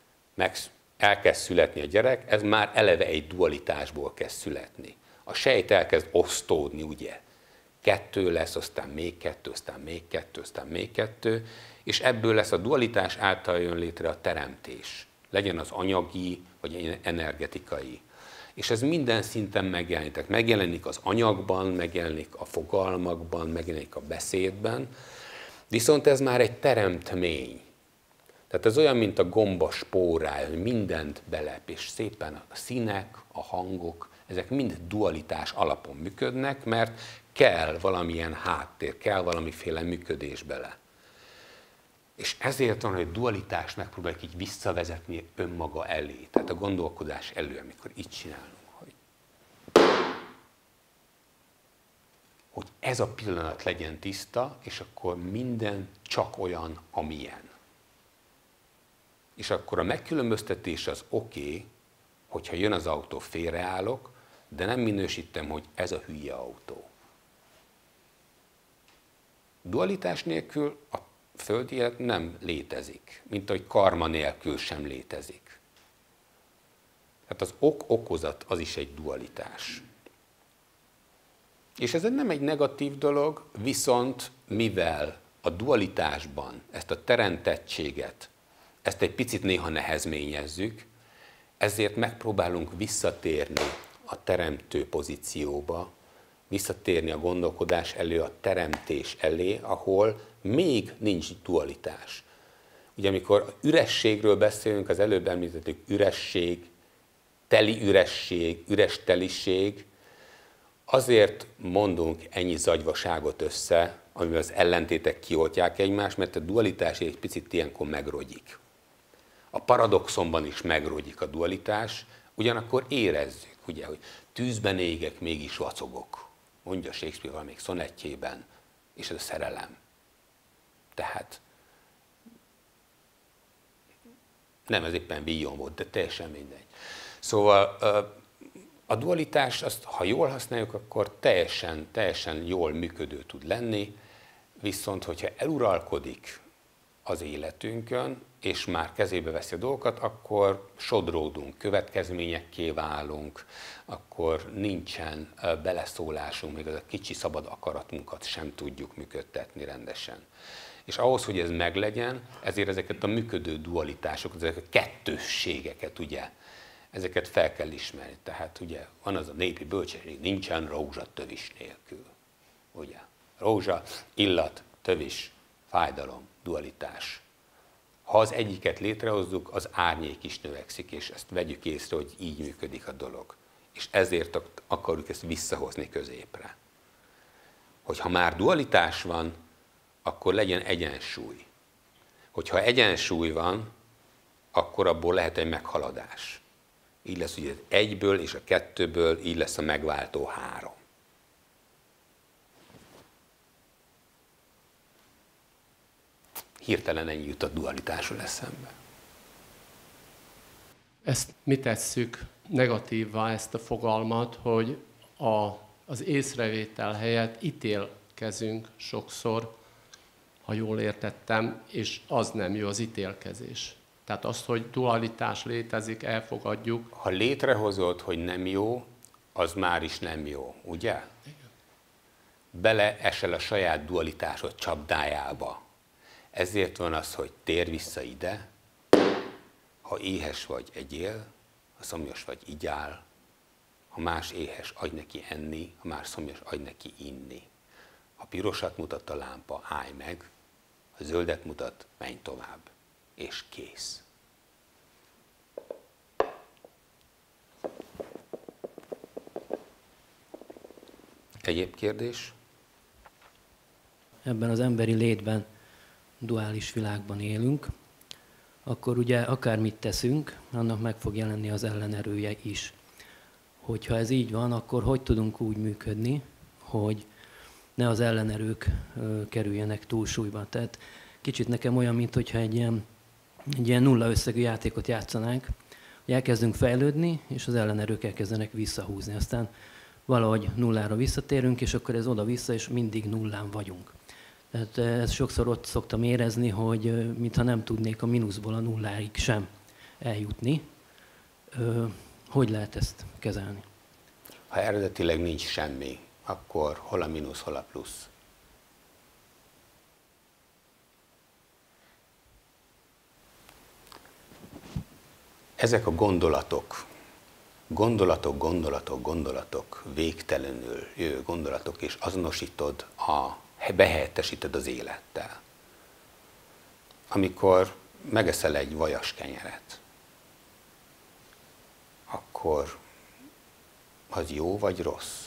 elkezd születni a gyerek, ez már eleve egy dualitásból kezd születni. A sejt elkezd osztódni, ugye. 2 lesz, aztán még 2, aztán még 2, aztán még 2, és ebből lesz a dualitás által jön létre a teremtés. Legyen az anyagi, vagy energetikai. És ez minden szinten megjelenik. Tehát megjelenik az anyagban, megjelenik a fogalmakban, megjelenik a beszédben, viszont ez már egy teremtmény. Tehát ez olyan, mint a gomba spórája, hogy mindent belep, és szépen a színek, a hangok, ezek mind dualitás alapon működnek, mert kell valamilyen háttér, kell valamiféle működés bele. És ezért van, hogy dualitást megpróbáljuk így visszavezetni önmaga elé, tehát a gondolkodás elő, amikor így csinálunk, hogy ez a pillanat legyen tiszta, és akkor minden csak olyan, amilyen. És akkor a megkülönböztetés az oké, hogyha jön az autó, félreállok, de nem minősítem, hogy ez a hülye autó. Dualitás nélkül a földi élet nem létezik, mint ahogy karma nélkül sem létezik. Tehát az ok-okozat az is egy dualitás. És ez nem egy negatív dolog, viszont mivel a dualitásban ezt a teremtettséget, ezt egy picit néha nehezményezzük, ezért megpróbálunk visszatérni a teremtő pozícióba, visszatérni a gondolkodás elő, a teremtés elé, ahol még nincs dualitás. Ugye amikor ürességről beszélünk, az előbb említettük üresség, teli üresség, üres teliség, azért mondunk ennyi zagyvaságot össze, amivel az ellentétek kioltják egymást, mert a dualitás egy picit ilyenkor megrogyik. A paradoxonban is megrogyik a dualitás, ugyanakkor érezzük, ugye, hogy tűzben égek, mégis vacogok. Mondja Shakespeare valamelyik szonettjében, és ez a szerelem. Tehát nem, ez éppen Villon volt, de teljesen mindegy. Szóval a dualitás, azt, ha jól használjuk, akkor teljesen jól működő tud lenni, viszont hogyha eluralkodik az életünkön, és már kezébe veszi a dolgokat, akkor sodródunk, következményekké válunk, akkor nincsen beleszólásunk, még az a kicsi szabad akaratunkat sem tudjuk működtetni rendesen. És ahhoz, hogy ez meglegyen, ezért ezeket a működő dualitásokat, ezeket a kettősségeket ugye ezeket fel kell ismerni. Tehát ugye van az a népi bölcsesség, nincsen rózsa tövis nélkül. Ugye? Rózsa, illat, tövis, fájdalom, dualitás. Ha az egyiket létrehozzuk, az árnyék is növekszik, és ezt vegyük észre, hogy így működik a dolog. És ezért akarjuk ezt visszahozni középre. Hogyha már dualitás van, akkor legyen egyensúly. Hogyha egyensúly van, akkor abból lehet egy meghaladás. Így lesz ugye az egyből és a kettőből, így lesz a megváltó 3. Hirtelen ennyi jut a dualitásról eszembe. Ezt mi tesszük negatívvá, ezt a fogalmat, hogy az észrevétel helyett ítélkezünk sokszor, ha jól értettem, és az nem jó, az ítélkezés. Tehát azt, hogy dualitás létezik, elfogadjuk. Ha létrehozod, hogy nem jó, az már is nem jó, ugye? Igen. Beleesel a saját dualitásod csapdájába. Ezért van az, hogy térj vissza ide, ha éhes vagy, egyél, ha szomjas vagy, igyál, ha más éhes, adj neki enni, ha más szomjas, adj neki inni. Ha pirosat mutat a lámpa, állj meg, ha zöldet mutat, menj tovább, és kész. Egyéb kérdés? Ebben az emberi létben, duális világban élünk, akkor ugye akármit teszünk, annak meg fog jelenni az ellenerője is. Hogyha ez így van, akkor hogy tudunk úgy működni, hogy ne az ellenerők kerüljenek túlsúlyba. Tehát kicsit nekem olyan, mintha egy ilyen nulla összegű játékot játszanánk, hogy elkezdünk fejlődni, és az ellenerők elkezdenek visszahúzni. Aztán valahogy nullára visszatérünk, és akkor ez oda-vissza, és mindig nullán vagyunk. Tehát ezt sokszor ott szoktam érezni, hogy mintha nem tudnék a mínuszból a nulláig sem eljutni. Hogy lehet ezt kezelni? Ha eredetileg nincs semmi, akkor hol a mínusz, hol a plusz? Ezek a gondolatok, végtelenül jövő gondolatok, és azonosítod, behelyettesíted az élettel. Amikor megeszel egy vajas kenyeret, akkor az jó vagy rossz?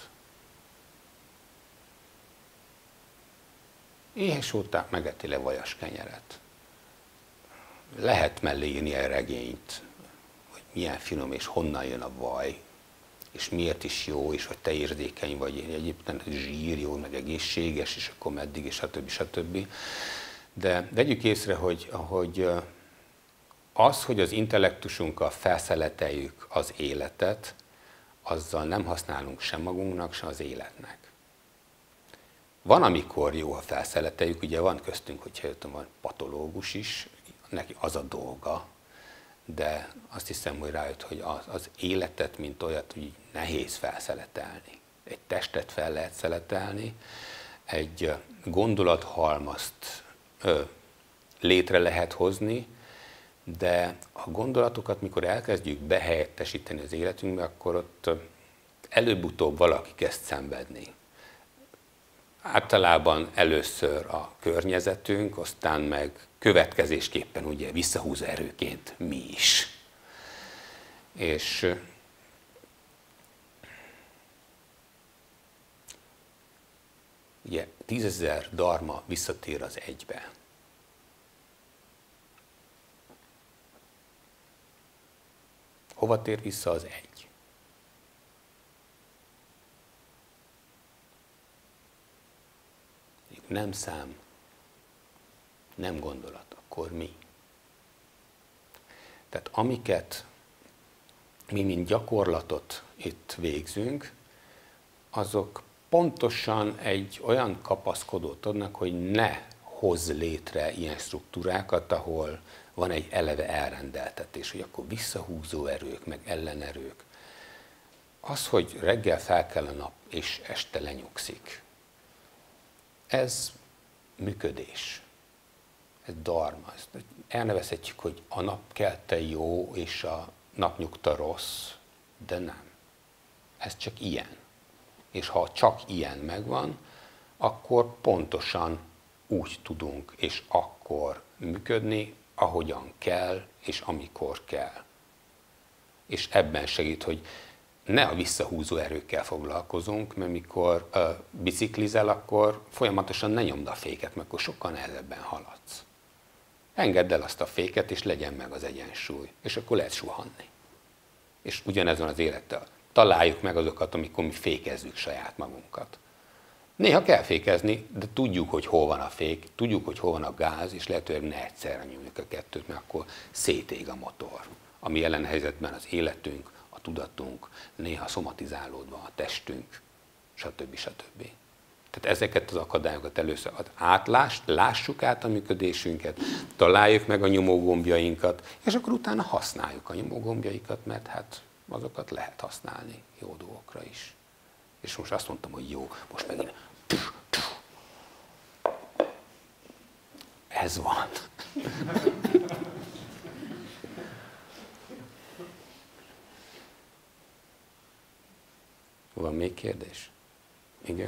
Éhes után megettél egy vajas kenyeret. Lehet mellé írni egy regényt, hogy milyen finom és honnan jön a vaj, és miért is jó, és hogy te érzékeny vagy, egyébként zsír jó, meg egészséges, és akkor meddig, és stb. De vegyük észre, hogy az, hogy az intellektusunkkal felszeleteljük az életet, azzal nem használunk sem magunknak, sem az életnek. Van, amikor jó, ha felszeleteljük, ugye van köztünk, hogyha jöttem, van patológus is, neki az a dolga, de azt hiszem, hogy rájött, hogy az életet, mint olyat, úgy nehéz felszeletelni. Egy testet fel lehet szeletelni, egy gondolathalmazt létre lehet hozni, de a gondolatokat, mikor elkezdjük behelyettesíteni az életünkbe, akkor ott előbb-utóbb valaki kezd szenvedni. Általában először a környezetünk, aztán meg következésképpen ugye visszahúzó erőként mi is. És ugye 10 000 dharma visszatér az egybe. Hova tér vissza az egy? Nem szám, nem gondolat, akkor mi? Tehát amiket mi, mint gyakorlatot itt végzünk, azok pontosan egy olyan kapaszkodót adnak, hogy ne hozz létre ilyen struktúrákat, ahol van egy eleve elrendeltetés, hogy akkor visszahúzó erők, meg ellenerők. Az, hogy reggel felkel a nap, és este lenyugszik, ez működés, ez dharma. Elnevezhetjük, hogy a napkelte jó, és a napnyugta rossz, de nem. Ez csak ilyen. És ha csak ilyen megvan, akkor pontosan úgy tudunk és akkor működni, ahogyan kell és amikor kell. És ebben segít, hogy ne a visszahúzó erőkkel foglalkozunk, mert mikor biciklizel, akkor folyamatosan ne nyomd a féket, mert akkor sokkal nehezebben haladsz. Engedd el azt a féket, és legyen meg az egyensúly, és akkor lehet suhanni. És ugyanez van az élettel. Találjuk meg azokat, amikor mi fékezzük saját magunkat. Néha kell fékezni, de tudjuk, hogy hol van a fék, tudjuk, hogy hol van a gáz, és lehetőleg ne egyszerre nyomjuk a kettőt, mert akkor szétég a motor. Ami jelen helyzetben az életünk, a tudatunk, néha szomatizálódva a testünk, stb. Stb. Tehát ezeket az akadályokat először lássuk át a működésünket, találjuk meg a nyomógombjainkat, és akkor utána használjuk a nyomógombjaikat, mert hát azokat lehet használni jó dolgokra is. És most azt mondtam, hogy jó, most megint ez van. Van még kérdés? Igen?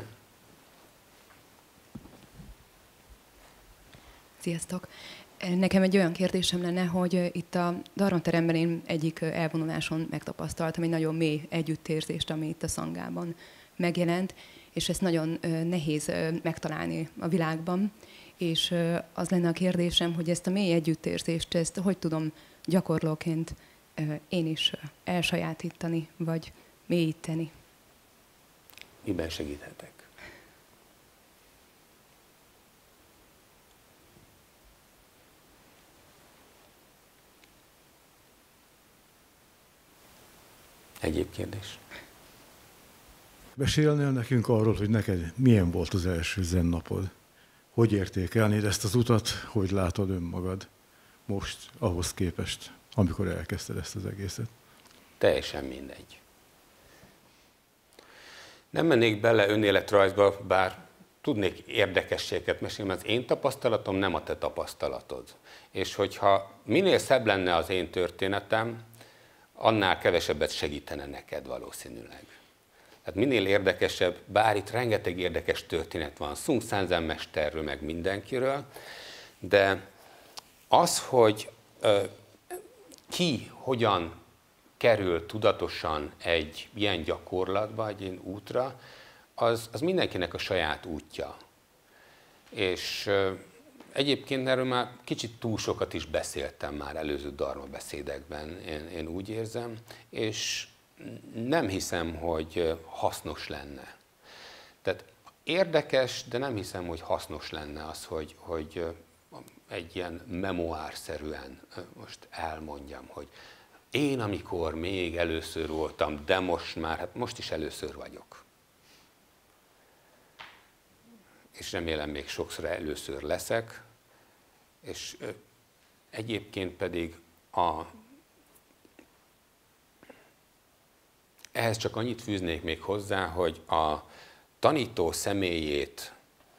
Sziasztok! Nekem egy olyan kérdésem lenne, hogy itt a Dharmateremben én egyik elvonuláson megtapasztaltam egy nagyon mély együttérzést, ami itt a szangában megjelent, és ezt nagyon nehéz megtalálni a világban. És az lenne a kérdésem, hogy ezt a mély együttérzést, ezt hogy tudom gyakorlóként én is elsajátítani, vagy mélyíteni? Miben segíthetek? Egyéb kérdés? Mesélnél nekünk arról, hogy neked milyen volt az első zen napod? Hogy értékelnéd ezt az utat, hogy látod önmagad most ahhoz képest, amikor elkezdted ezt az egészet? Teljesen mindegy. Nem mennék bele önéletrajzba, bár tudnék érdekességeket mesélni, mert az én tapasztalatom nem a te tapasztalatod. És hogyha minél szebb lenne az én történetem, annál kevesebbet segítene neked valószínűleg. Tehát minél érdekesebb, bár itt rengeteg érdekes történet van, Sung Sanzen mesterről, meg mindenkiről, de az, hogy ki hogyan kerül tudatosan egy ilyen gyakorlatba, egy ilyen útra, az mindenkinek a saját útja. És egyébként erről már kicsit túl sokat is beszéltem már előző dharma beszédekben, én úgy érzem, és nem hiszem, hogy hasznos lenne. Tehát érdekes, de nem hiszem, hogy hasznos lenne az, hogy egy ilyen memoárszerűen most elmondjam, hogy én amikor még először voltam, de most már, hát most is először vagyok. És remélem még sokszor először leszek, és egyébként pedig ehhez csak annyit fűznék még hozzá, hogy a tanító személyét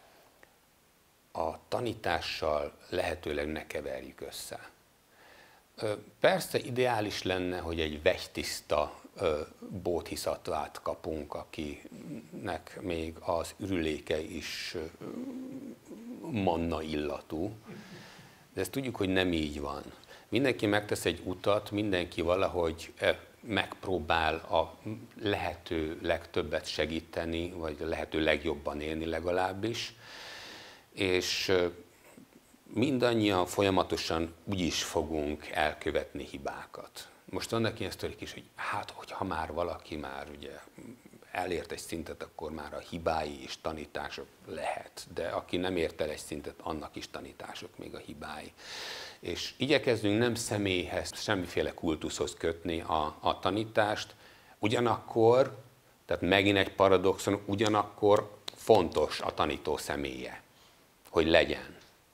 a tanítással lehetőleg ne keverjük össze. Persze ideális lenne, hogy egy vegytiszta bódhiszattvát kapunk, akinek még az ürüléke is manna illatú, de ezt tudjuk, hogy nem így van. Mindenki megtesz egy utat, mindenki valahogy megpróbál a lehető legtöbbet segíteni, vagy a lehető legjobban élni legalábbis, és mindannyian folyamatosan úgy is fogunk elkövetni hibákat. Most vannak ilyen sztorik is, hogy hát, hogyha már valaki már ugye elért egy szintet, akkor már a hibái és tanítások lehet, de aki nem ért el egy szintet, annak is tanítások még a hibái. És igyekezzünk nem személyhez, semmiféle kultuszhoz kötni a tanítást, ugyanakkor, tehát megint egy paradoxon, ugyanakkor fontos a tanító személye, hogy legyen.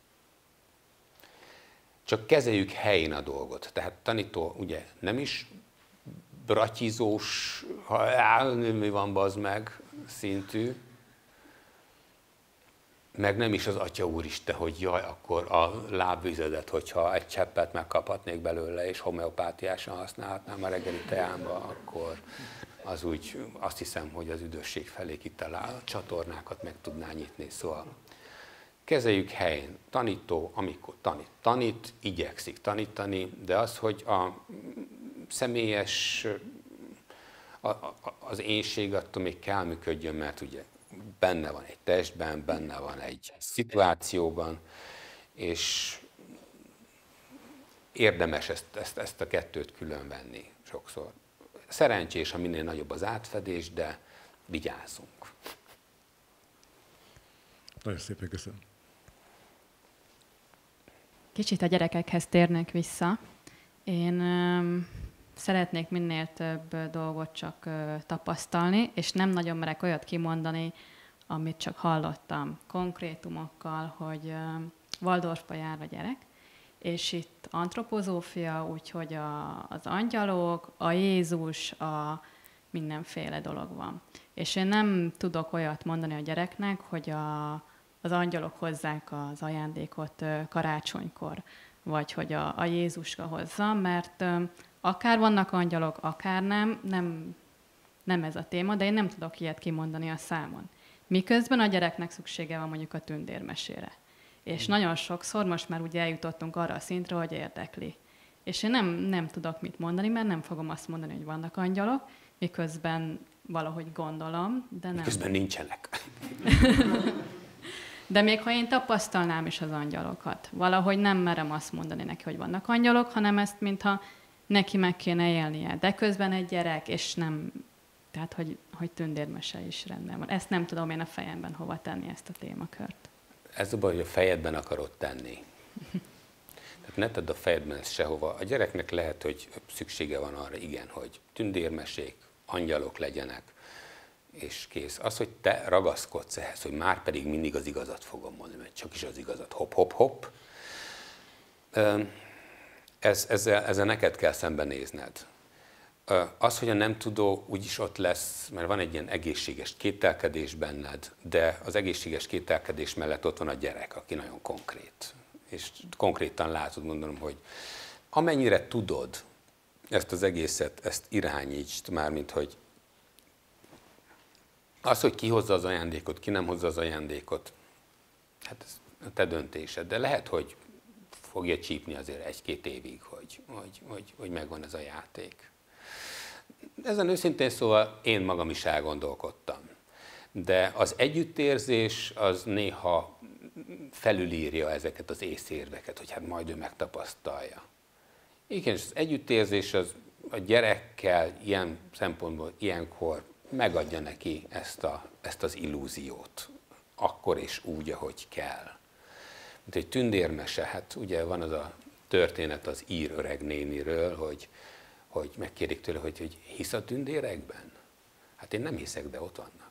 Csak kezeljük helyén a dolgot. Tehát tanító ugye nem is bratyizós, mi van bazd meg szintű, meg nem is az Atya Úristen, hogy jaj, akkor a lábvizedet, hogyha egy cseppet megkaphatnék belőle, és homeopátiásan használhatnám a reggeli teámba, akkor az úgy azt hiszem, hogy az üdvösség felé kitalál, a csatornákat meg tudná nyitni. Szóval kezeljük helyén. Tanító, amikor tanít, igyekszik tanítani, de az, hogy a személyes, az énség attól még kell működjön, mert ugye benne van egy testben, benne van egy szituációban, és érdemes ezt a kettőt különvenni sokszor. Szerencsés, ha minél nagyobb az átfedés, de vigyázzunk. Nagyon szépen köszönöm. Kicsit a gyerekekhez térnek vissza. Én szeretnék minél több dolgot csak tapasztalni, és nem nagyon merek olyat kimondani, amit csak hallottam konkrétumokkal, hogy Waldorfba jár a gyerek, és itt antropozófia, úgyhogy az angyalok, a Jézus, a mindenféle dolog van. És én nem tudok olyat mondani a gyereknek, hogy az angyalok hozzák az ajándékot karácsonykor, vagy hogy a Jézuska hozza, mert akár vannak angyalok, akár nem ez a téma, de én nem tudok ilyet kimondani a számon. Miközben a gyereknek szüksége van mondjuk a tündérmesére. És nagyon sokszor most már ugye eljutottunk arra a szintre, hogy érdekli. És én nem tudok mit mondani, mert nem fogom azt mondani, hogy vannak angyalok, miközben valahogy gondolom, de nem. Miközben nincsenek. De még ha én tapasztalnám is az angyalokat, valahogy nem merem azt mondani neki, hogy vannak angyalok, hanem ezt, mintha neki meg kéne élnie. De közben egy gyerek, és nem, tehát hogy tündérmese is rendben van. Ezt nem tudom én a fejemben hova tenni, ezt a témakört. Ez a baj, hogy a fejedben akarod tenni. Tehát ne tedd a fejedben ezt sehova. A gyereknek lehet, hogy szüksége van arra, igen, hogy tündérmesék, angyalok legyenek, és kész. Az, hogy te ragaszkodsz ehhez, hogy már pedig mindig az igazat fogom mondani, mert csak is az igazat, hopp, ezzel neked kell szembenézned. Az, hogy a nem tudó úgyis ott lesz, mert van egy ilyen egészséges kételkedés benned, de az egészséges kételkedés mellett ott van a gyerek, aki nagyon konkrét. És konkrétan látod, mondanom, hogy amennyire tudod ezt az egészet, ezt irányítsd, mármint hogy az, hogy ki hozza az ajándékot, ki nem hozza az ajándékot, hát ez a te döntésed, de lehet, hogy fogja csípni azért 1-2 évig, hogy megvan ez a játék. Ezen őszintén szóval én magam is elgondolkodtam. De az együttérzés az néha felülírja ezeket az észérveket, hogy hát majd ő megtapasztalja. Igen, az együttérzés az a gyerekkel ilyen szempontból ilyenkor megadja neki ezt az illúziót, akkor és úgy, ahogy kell. Mint egy tündérmese, hát ugye van az a történet az ír öreg néniről, hogy megkérik tőle, hogy hisz a tündérekben? Hát én nem hiszek, de ott vannak.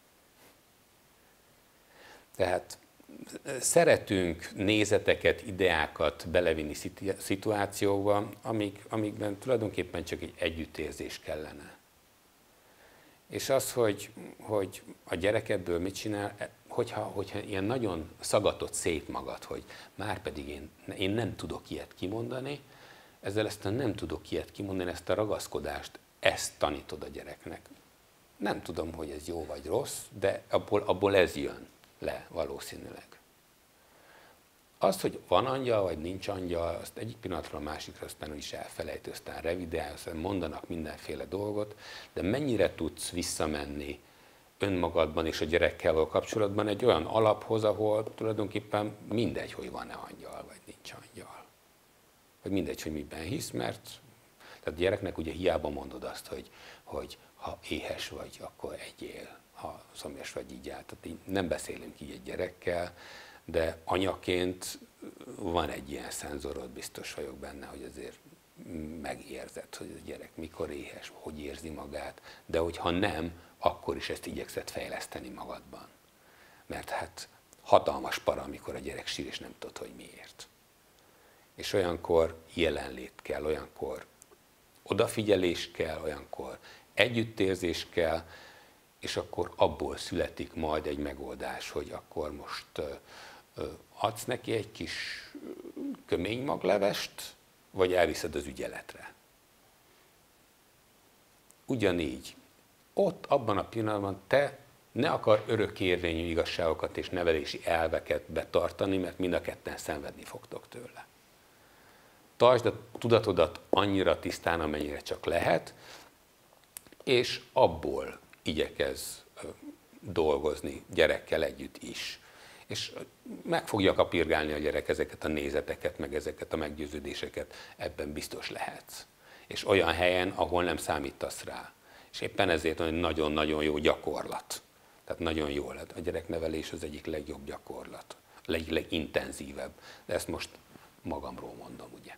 Tehát szeretünk nézeteket, ideákat belevinni szituációkba, amikben tulajdonképpen csak egy együttérzés kellene. És az, hogy a gyerek ebből mit csinál, hogyha ilyen nagyon szagatott szét magad, hogy már pedig én nem tudok ilyet kimondani, ezzel ezt a nem tudok ilyet kimondani, ezt a ragaszkodást, ezt tanítod a gyereknek. Nem tudom, hogy ez jó vagy rossz, de abból ez jön le valószínűleg. Az, hogy van angyal, vagy nincs angyal, azt egyik pillanatra a másikra aztán is elfelejtő, aztán revideál, aztán mondanak mindenféle dolgot, de mennyire tudsz visszamenni önmagadban és a gyerekkel való kapcsolatban egy olyan alaphoz, ahol tulajdonképpen mindegy, hogy van-e angyal, vagy nincs angyal. Vagy mindegy, hogy miben hisz, mert tehát a gyereknek ugye hiába mondod azt, hogy ha éhes vagy, akkor egyél, ha szomjas vagy, így áll. Tehát nem beszélünk így egy gyerekkel, de anyaként van egy ilyen szenzorod, biztos vagyok benne, hogy azért megérzed, hogy a gyerek mikor éhes, hogy érzi magát, de hogyha nem, akkor is ezt igyekszed fejleszteni magadban. Mert hát hatalmas para, amikor a gyerek sír, és nem tudod, hogy miért. És olyankor jelenlét kell, olyankor odafigyelés kell, olyankor együttérzés kell, és akkor abból születik majd egy megoldás, hogy akkor most adsz neki egy kis köménymaglevest, vagy elviszed az ügyeletre. Ugyanígy, ott abban a pillanatban te ne akar örökérvényű igazságokat és nevelési elveket betartani, mert mind a ketten szenvedni fogtok tőle. Tartsd a tudatodat annyira tisztán, amennyire csak lehet, és abból igyekezz dolgozni gyerekkel együtt is. És meg fogja kapirgálni a gyerek ezeket a nézeteket, meg ezeket a meggyőződéseket, ebben biztos lehetsz. És olyan helyen, ahol nem számítasz rá. És éppen ezért nagyon-nagyon jó gyakorlat. Tehát nagyon jó. A gyereknevelés az egyik legjobb gyakorlat. A legintenzívebb. De ezt most magamról mondom, ugye.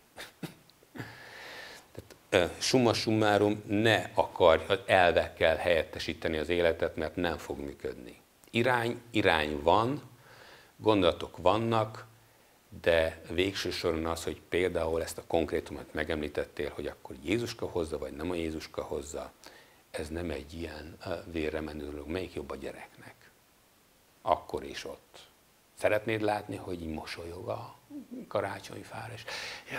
Tehát, summa summarum, ne akarj az elvekkel helyettesíteni az életet, mert nem fog működni. Irány van, gondolatok vannak, de végső soron az, hogy például ezt a konkrétumot megemlítettél, hogy akkor Jézuska hozza, vagy nem a Jézuska hozza, ez nem egy ilyen vérre menő dolog. Melyik jobb a gyereknek? Akkor és ott. Szeretnéd látni, hogy így mosolyog a karácsonyfára, és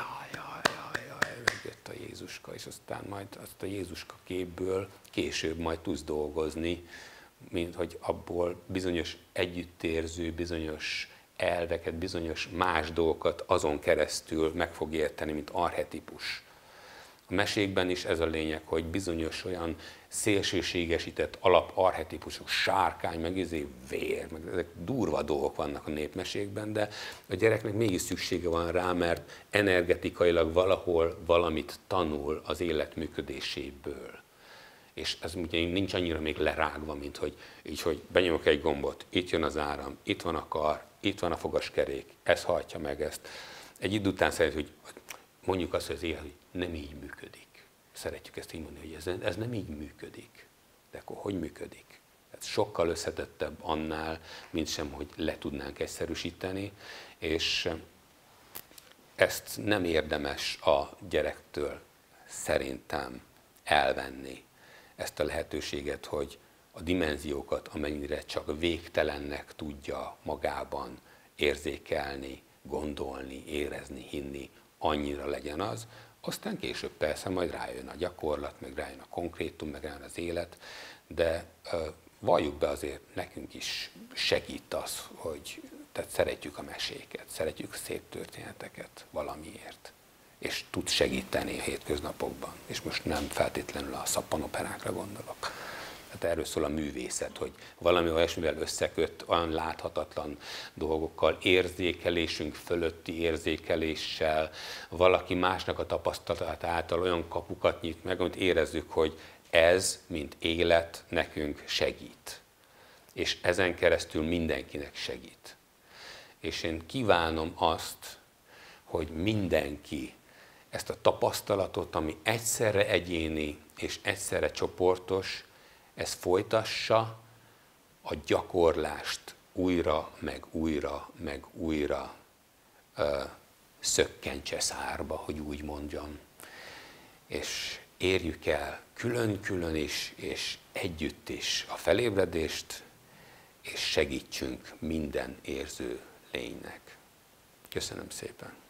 jaj, megjött a Jézuska, és aztán majd azt a Jézuska képből később majd tudsz dolgozni, mint hogy abból bizonyos együttérző, bizonyos elveket, bizonyos más dolgokat azon keresztül meg fog érteni, mint archetípus. A mesékben is ez a lényeg, hogy bizonyos olyan szélsőségesített alaparchetípusok, sárkány, meg vér, meg ezek durva dolgok vannak a népmesékben, de a gyereknek mégis szüksége van rá, mert energetikailag valahol valamit tanul az élet működéséből. És ez ugye nincs annyira még lerágva, mint hogy így, hogy benyomok egy gombot, itt jön az áram, itt van a kar, itt van a fogaskerék, ez hajtja meg ezt. Egy idő után szeret, hogy mondjuk azt, hogy az élet hogy nem így működik. Szeretjük ezt így mondani, hogy ez nem így működik. De akkor hogy működik? Ez sokkal összetettebb annál, mint sem, hogy le tudnánk egyszerűsíteni, és ezt nem érdemes a gyerektől szerintem elvenni. Ezt a lehetőséget, hogy a dimenziókat, amennyire csak végtelennek tudja magában érzékelni, gondolni, érezni, hinni, annyira legyen az, aztán később persze majd rájön a gyakorlat, meg rájön a konkrétum, meg rájön az élet, de valljuk be azért nekünk is segít az, hogy tehát szeretjük a meséket, szeretjük a szép történeteket valamiért, és tud segíteni a hétköznapokban. És most nem feltétlenül a szappanoperákra gondolok. Tehát erről szól a művészet, hogy valami olyasmivel összeköt, olyan láthatatlan dolgokkal, érzékelésünk fölötti érzékeléssel, valaki másnak a tapasztalat által olyan kapukat nyit meg, amit érezzük, hogy ez, mint élet, nekünk segít. És ezen keresztül mindenkinek segít. És én kívánom azt, hogy mindenki ezt a tapasztalatot, ami egyszerre egyéni és egyszerre csoportos, ez folytassa, a gyakorlást újra, meg újra, meg újra szökkentse szárba, hogy úgy mondjam. És érjük el külön-külön is, és együtt is a felébredést, és segítsünk minden érző lénynek. Köszönöm szépen!